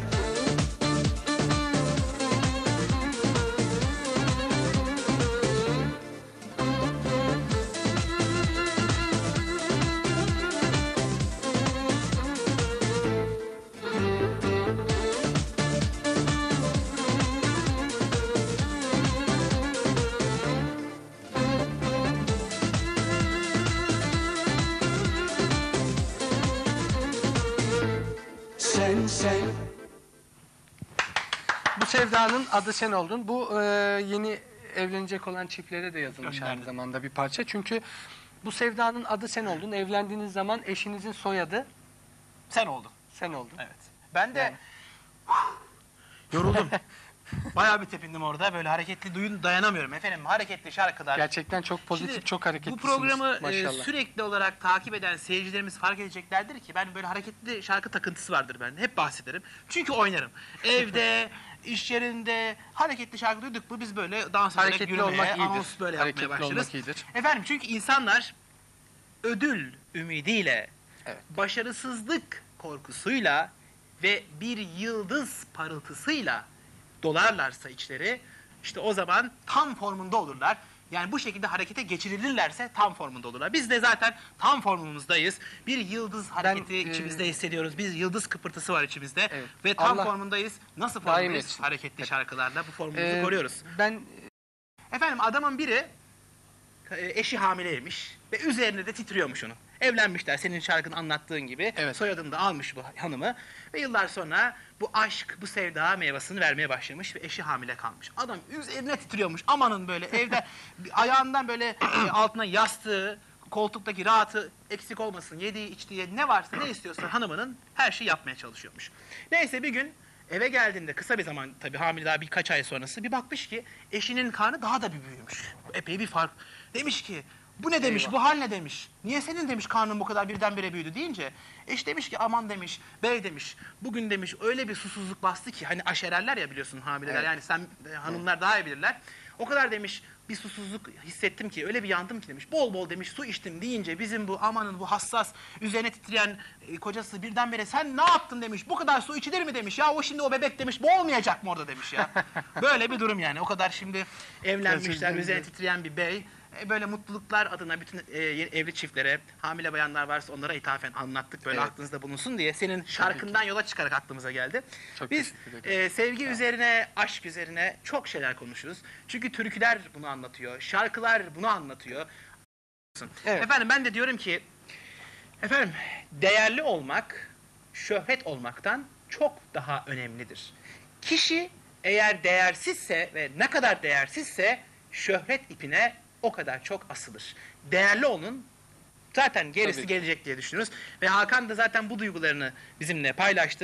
Speaker 2: Bu sevdanın adı sen oldun. Bu yeni evlenecek olan çiftlere de yazılmış aynı zamanda bir parça. Çünkü bu sevdanın adı sen oldun. Evlendiğiniz zaman eşinizin soyadı
Speaker 1: Sen oldun.
Speaker 2: sen oldun.
Speaker 1: Evet. Ben de
Speaker 2: Yani.
Speaker 1: yoruldum. Bayağı bir tepindim orada. Böyle hareketli dayanamıyorum efendim. Hareketli şarkılar.
Speaker 2: Gerçekten çok pozitif,
Speaker 1: Şimdi
Speaker 2: çok hareketlisiniz.
Speaker 1: Bu programı
Speaker 2: maşallah.
Speaker 1: sürekli olarak takip eden seyircilerimiz fark edeceklerdir ki ben böyle hareketli şarkı takıntısı vardır bende. Hep bahsederim. Çünkü oynarım. Evde, iş yerinde hareketli şarkı duyduk mu biz böyle dans ederek
Speaker 2: Hareketli
Speaker 1: yürümeye,
Speaker 2: olmak iyidir.
Speaker 1: anons böyle
Speaker 2: Hareketli
Speaker 1: yapmaya başlarız.
Speaker 2: olmak iyidir.
Speaker 1: Efendim çünkü insanlar ödül ümidiyle,
Speaker 2: Evet.
Speaker 1: başarısızlık korkusuyla ve bir yıldız parıltısıyla dolarlarsa içleri, işte o zaman tam formunda olurlar. Yani bu şekilde harekete geçirilirlerse tam formunda olurlar. Biz de zaten tam formumuzdayız. Bir yıldız hareketi içimizde hissediyoruz. Bir yıldız kıpırtısı var içimizde.
Speaker 2: Evet.
Speaker 1: Ve tam
Speaker 2: Allah
Speaker 1: formundayız. Nasıl
Speaker 2: daim
Speaker 1: formundayız?
Speaker 2: etsin.
Speaker 1: Hareketli şarkılarla bu formumuzu
Speaker 2: Ee,
Speaker 1: koruyoruz.
Speaker 2: Ben
Speaker 1: Efendim adamın biri eşi hamileymiş ve üzerine de titriyormuş onu. Evlenmişler senin şarkının anlattığın gibi.
Speaker 2: Evet.
Speaker 1: Soyadını da almış bu hanımı. Ve yıllar sonra bu aşk, bu sevda meyvasını vermeye başlamış ve eşi hamile kalmış. Adam üzerine titriyormuş. Amanın böyle evde ayağından böyle altına yastığı, koltuktaki rahatı eksik olmasın. Yediği, içtiği ne varsa ne istiyorsa hanımının her şeyi yapmaya çalışıyormuş. Neyse bir gün eve geldiğinde kısa bir zaman tabii hamile daha birkaç ay sonrası bir bakmış ki eşinin karnı daha da bir büyümüş. Epey bir fark. Demiş ki bu ne demiş,
Speaker 2: Eyvah.
Speaker 1: bu hal ne demiş. Niye senin demiş karnın bu kadar birdenbire büyüdü deyince eş demiş ki aman demiş, bey demiş bugün demiş öyle bir susuzluk bastı ki hani aşererler ya biliyorsun hamileler
Speaker 2: Evet.
Speaker 1: yani sen hanımlar daha iyi bilirler. O kadar demiş bir susuzluk hissettim ki öyle bir yandım ki demiş. Bol bol demiş su içtim deyince bizim bu amanın bu hassas üzerine titreyen kocası birdenbire sen ne yaptın demiş. Bu kadar su içilir mi demiş. Ya o şimdi o bebek demiş boğulmayacak mı orada demiş ya. Böyle bir durum yani. O kadar şimdi evlenmişler
Speaker 2: Gerçekten
Speaker 1: üzerine
Speaker 2: de.
Speaker 1: titreyen bir bey. Böyle mutluluklar adına bütün evli çiftlere, hamile bayanlar varsa onlara ithafen anlattık. Böyle
Speaker 2: Evet.
Speaker 1: aklınızda bulunsun diye. Senin şarkından yola çıkarak aklımıza geldi.
Speaker 2: Çok
Speaker 1: Biz
Speaker 2: teşekkür ederim.
Speaker 1: sevgi üzerine, aşk üzerine çok şeyler konuşuruz. Çünkü türküler bunu anlatıyor, şarkılar bunu anlatıyor.
Speaker 2: Evet.
Speaker 1: Efendim ben de diyorum ki, efendim değerli olmak, şöhret olmaktan çok daha önemlidir. Kişi eğer değersizse ve ne kadar değersizse şöhret ipine o kadar çok asılır. Değerli olun, zaten gerisi
Speaker 2: Tabii.
Speaker 1: gelecek diye düşünüyoruz. Ve Hakan da zaten bu duygularını bizimle paylaştı.
Speaker 2: Evet.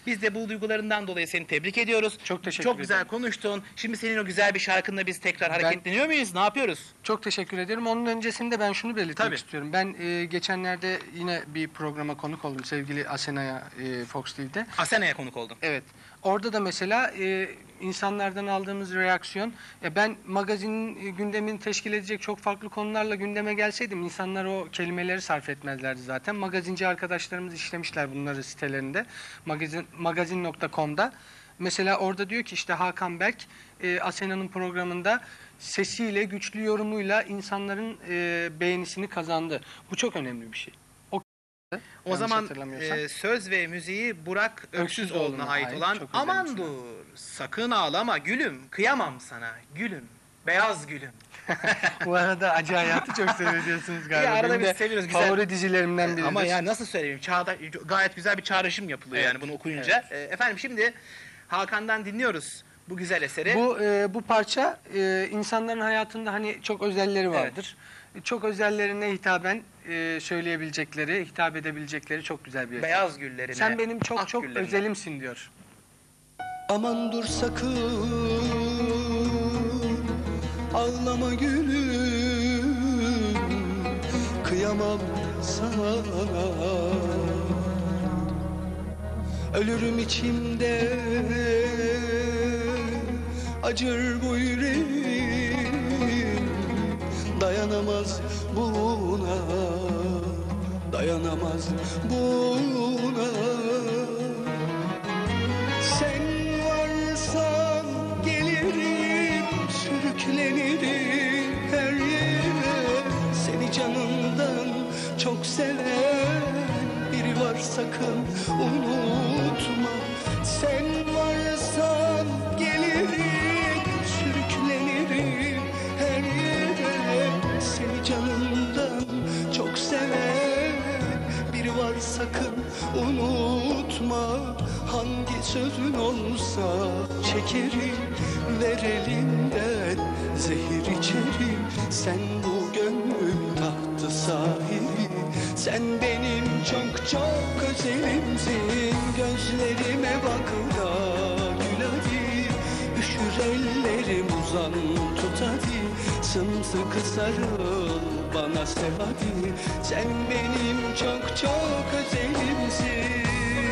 Speaker 1: Biz de bu duygularından dolayı seni tebrik ediyoruz.
Speaker 2: Çok teşekkür
Speaker 1: Çok güzel
Speaker 2: ederim.
Speaker 1: konuştun. Şimdi senin o güzel bir şarkınla biz tekrar
Speaker 2: Ben-
Speaker 1: hareketleniyor muyuz? Ne yapıyoruz?
Speaker 2: Çok teşekkür ederim. Onun öncesinde ben şunu belirtmek
Speaker 1: Tabii.
Speaker 2: istiyorum. Ben geçenlerde yine bir programa konuk oldum sevgili Asena'ya Fox TV'de.
Speaker 1: Asena'ya konuk oldun.
Speaker 2: Evet. Orada da mesela insanlardan aldığımız reaksiyon, ben magazinin gündemini teşkil edecek çok farklı konularla gündeme gelseydim insanlar o kelimeleri sarf etmezlerdi zaten. Magazinci arkadaşlarımız işlemişler bunları sitelerinde. Magazin.com'da. Mesela orada diyor ki işte Hakan Berk Asena'nın programında sesiyle, güçlü yorumuyla insanların beğenisini kazandı. Bu çok önemli bir şey.
Speaker 1: O
Speaker 2: Yanlış
Speaker 1: zaman
Speaker 2: hatırlamıyorsam.
Speaker 1: söz ve müziği Burak Öksüzoğlu'na ait
Speaker 2: ait,
Speaker 1: olan
Speaker 2: çok özel
Speaker 1: Aman
Speaker 2: bir
Speaker 1: dur sakın ağlama gülüm kıyamam sana gülüm beyaz gülüm.
Speaker 2: Bu arada Acı Hayat'ı çok seviyorsunuz galiba.
Speaker 1: Ya arada
Speaker 2: Benim
Speaker 1: biz
Speaker 2: de
Speaker 1: seviyoruz, güzel.
Speaker 2: favori dizilerimden biridir.
Speaker 1: Ama ya nasıl söyleyeyim gayet güzel bir çağrışım yapılıyor
Speaker 2: Evet,
Speaker 1: yani bunu okuyunca. Efendim şimdi Hakan'dan dinliyoruz bu güzel eseri.
Speaker 2: Bu parça insanların hayatında hani çok özelleri vardır. Çok özellerine hitaben söyleyebilecekleri, hitap edebilecekleri çok güzel bir eser.
Speaker 1: Beyaz güllerine.
Speaker 2: Sen benim çok
Speaker 1: ak
Speaker 2: çok
Speaker 1: güllerine.
Speaker 2: özelimsin diyor.
Speaker 3: Aman dur sakın ağlama gülüm, kıyamam sana. Ölürüm içimde, acır bu yüreğim, dayanamaz buna, dayanamaz buna. Sen varsan gelirim, sürüklenirim her yere. Seni canımdan çok seven biri var, sakın unutma. Sen varsan gelirim, sürüklenirim her yere. Seni canımdan çok seven biri var, sakın unutma. Hangi sözün olsa çekerim, ver elinden zehir içerim. Sen bu gönlüm tahtı sahibi, sen benim çok çok özelimsin. Gözlerime bak da gül hadi, üşür ellerim uzan tut hadi. Sımsıkı sarıl bana sev hadi, sen benim çok çok özelimsin.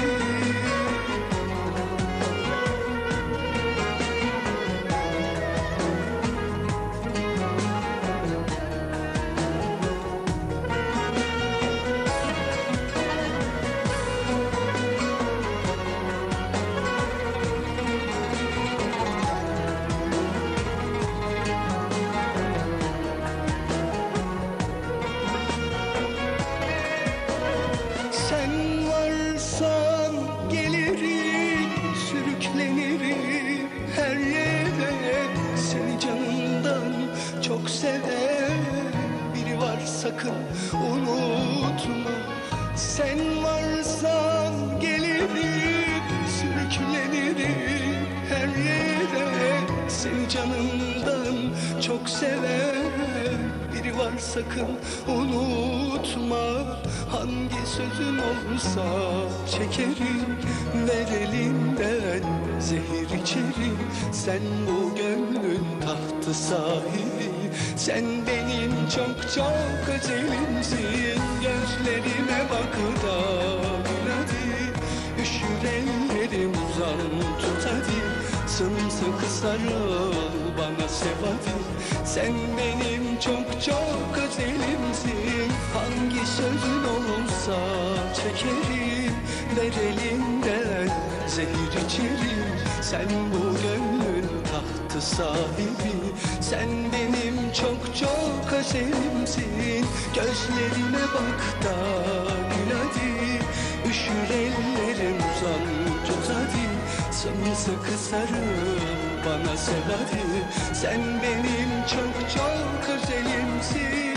Speaker 3: Sen varsan gelirim, sürüklenirim her yere. Seni canımdan çok seven biri var, sakın unutma. Sen varsan gelirim, sürüklenirim her yere. Seni canımdan çok seven biri var, sakın unutma. Hangi sözün olsa çekerim, ver elinden zehir içerim. Sen bu gönlün tahtı sahibi, sen benim çok çok özelimsin. Gözlerime bak da gül hadi, üşür ellerim uzan tut hadi. Sımsıkı sarıl bana sev hadi, sen benim çok çok özelimsin. Hangi sözün olursa çekerim, ver elinden zehir içerim. Sen bu gönlün tahtı sahibi, sen benim çok çok özelimsin. Gözlerime bak da gül hadi, üşür ellerim uzan tut hadi. Sımsıkı sarıl bana sev hadi, sen benim çok çok özelimsin.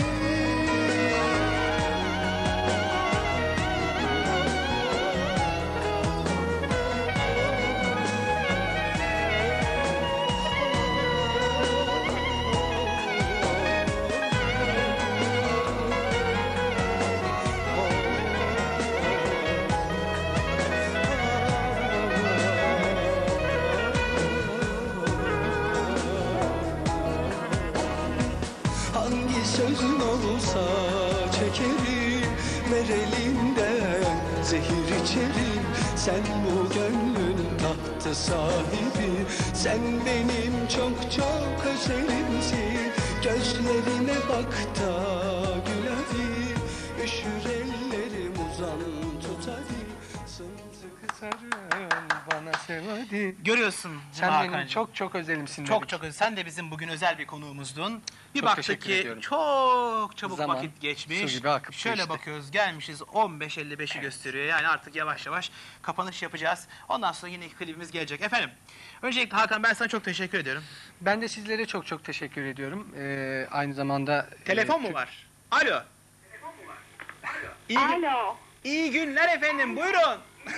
Speaker 3: sözün olsa çekerim, ver elinden zehir içerim. Sen bu gönlün tahtı sahibi, sen benim çok çok özelimsin. Gözlerine bak da gül hadi, üşür ellerim uzan tut hadi. Sımsıkı
Speaker 2: Sarıl bana sev hadi.
Speaker 1: Görüyorsun
Speaker 2: Sen benim
Speaker 1: Hakan'cığım.
Speaker 2: çok çok özelimsin
Speaker 1: Çok
Speaker 2: dedik.
Speaker 1: çok sen de bizim bugün özel bir konuğumuzdun. Bir
Speaker 2: Çok
Speaker 1: baktık
Speaker 2: teşekkür
Speaker 1: ki
Speaker 2: ediyorum.
Speaker 1: çok çabuk
Speaker 2: Zaman
Speaker 1: vakit geçmiş.
Speaker 2: su gibi akıp
Speaker 1: Şöyle
Speaker 2: geçti.
Speaker 1: bakıyoruz, gelmişiz 15.55'i gösteriyor. Yani artık yavaş yavaş kapanış yapacağız. Ondan sonra yine klibimiz gelecek. Efendim, öncelikle Hakan ben sana çok teşekkür ediyorum.
Speaker 2: Ben de sizlere çok çok teşekkür ediyorum. Aynı zamanda...
Speaker 1: Telefon mu var? Alo. İyi,
Speaker 4: Alo.
Speaker 1: iyi günler efendim, buyurun.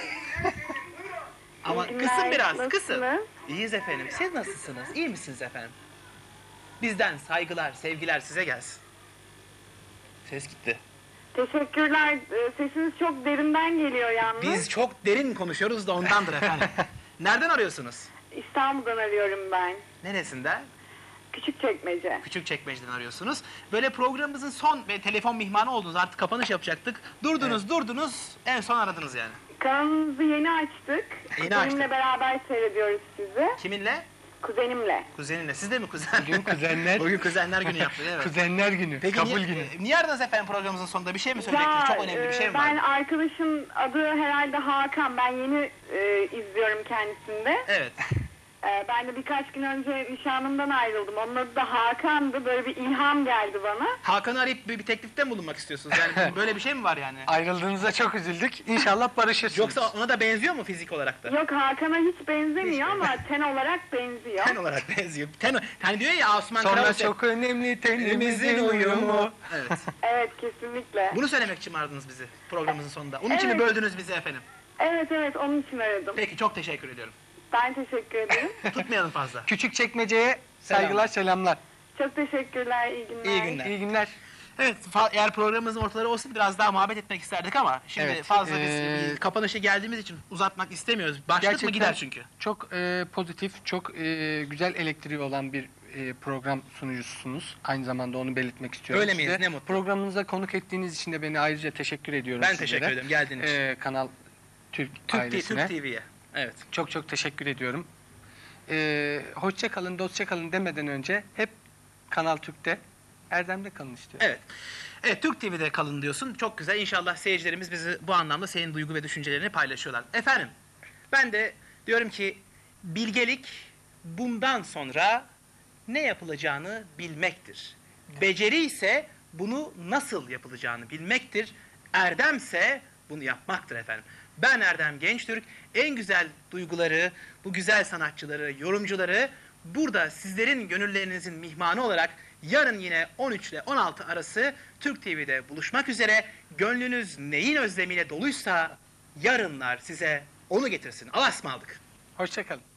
Speaker 1: Ama
Speaker 4: İyi
Speaker 1: kısın
Speaker 4: günler,
Speaker 1: biraz, kısın.
Speaker 4: nasılsınız?
Speaker 1: İyiyiz efendim. Siz nasılsınız? İyi misiniz efendim? Bizden saygılar, sevgiler size gelsin. Ses gitti.
Speaker 4: Teşekkürler. Sesiniz çok derinden geliyor yalnız.
Speaker 1: Biz çok derin konuşuyoruz da ondandır efendim. Nereden arıyorsunuz?
Speaker 4: İstanbul'dan arıyorum ben.
Speaker 1: Neresinden?
Speaker 4: Küçükçekmece.
Speaker 1: Küçükçekmece'den arıyorsunuz. Böyle programımızın son ve telefon mihmanı oldunuz. Artık kapanış yapacaktık. Durdunuz, en son aradınız yani.
Speaker 4: Kanalınızı yeni açtık.
Speaker 1: Yeni
Speaker 4: Kuzenimle
Speaker 1: açtık.
Speaker 4: beraber seyrediyoruz sizi.
Speaker 1: Kiminle?
Speaker 4: Kuzenimle.
Speaker 1: Kuzeninle. Siz de mi kuzen?
Speaker 2: Bugün kuzenler...
Speaker 1: Bugün kuzenler günü yaptık, evet.
Speaker 2: Kuzenler günü,
Speaker 1: Peki
Speaker 2: kabul
Speaker 1: niye,
Speaker 2: günü.
Speaker 1: niye aradınız efendim programımızın sonunda? Bir şey mi söyleyecektiniz? Çok önemli bir şey mi
Speaker 4: Ben
Speaker 1: var?
Speaker 4: arkadaşım adı herhalde Hakan. Ben yeni izliyorum kendisini de.
Speaker 1: Evet.
Speaker 4: Ben de birkaç gün önce nişanlımdan ayrıldım. Onun adı da Hakan'dı. Böyle bir ilham geldi bana.
Speaker 1: Hakan'ı arayıp bir teklifte mi bulunmak istiyorsunuz? Yani böyle bir şey mi var yani?
Speaker 2: Ayrıldığınıza çok üzüldük. İnşallah barışırsınız.
Speaker 1: Yoksa ona da benziyor mu fizik olarak da?
Speaker 4: Yok, Hakan'a hiç benzemiyor
Speaker 1: Hiç
Speaker 4: ama ten olarak benziyor.
Speaker 1: Ten olarak benziyor. Hani diyor ya Osman
Speaker 2: Sonra
Speaker 1: Krause.
Speaker 2: çok önemli tenimizin uyumu.
Speaker 1: Evet.
Speaker 4: Evet, kesinlikle.
Speaker 1: Bunu söylemek için mi aradınız bizi programımızın sonunda? Onun için mi
Speaker 4: Evet.
Speaker 1: böldünüz bizi efendim?
Speaker 4: Evet, onun için aradım.
Speaker 1: Peki çok teşekkür ediyorum.
Speaker 4: Ben teşekkür ederim.
Speaker 1: Tutmayalım fazla.
Speaker 2: Küçükçekmece'ye saygılar, selamlar.
Speaker 4: Çok teşekkürler, iyi günler.
Speaker 1: İyi günler.
Speaker 2: İyi günler.
Speaker 1: Evet, eğer programımızın ortaları olsa biraz daha muhabbet etmek isterdik ama şimdi
Speaker 2: Evet,
Speaker 1: fazla biz bir kapanışa geldiğimiz için uzatmak istemiyoruz. Başlık mı gider çünkü?
Speaker 2: Çok pozitif, çok güzel elektriği olan bir program sunucususunuz. Aynı zamanda onu belirtmek istiyorum
Speaker 1: Öyle
Speaker 2: size.
Speaker 1: miyiz? Ne mutlu.
Speaker 2: Programınıza konuk ettiğiniz için de beni ayrıca teşekkür ediyorum
Speaker 1: Ben
Speaker 2: sizlere.
Speaker 1: teşekkür ederim geldiğin için.
Speaker 2: Kanal Türk
Speaker 1: Türk
Speaker 2: ailesine.
Speaker 1: TV'ye. Evet.
Speaker 2: Çok çok teşekkür ediyorum. Hoşça kalın, dostça kalın demeden önce hep Kanal Türk'te, Erdem'de kalın istiyorum.
Speaker 1: Evet. Evet, Türk TV'de kalın diyorsun. Çok güzel. İnşallah seyircilerimiz bizi bu anlamda senin duygu ve düşüncelerini paylaşıyorlar. Efendim, ben de diyorum ki bilgelik bundan sonra ne yapılacağını bilmektir. Beceri ise bunu nasıl yapılacağını bilmektir. Erdemse bunu yapmaktır efendim. Ben Erdem Gençtürk. En güzel duyguları, bu güzel sanatçıları, yorumcuları burada sizlerin gönüllerinizin mihmanı olarak yarın yine 13 ile 16 arası Türk TV'de buluşmak üzere. Gönlünüz neyin özlemiyle doluysa yarınlar size onu getirsin. Allah'a ısmarladık.
Speaker 2: Hoşça kalın.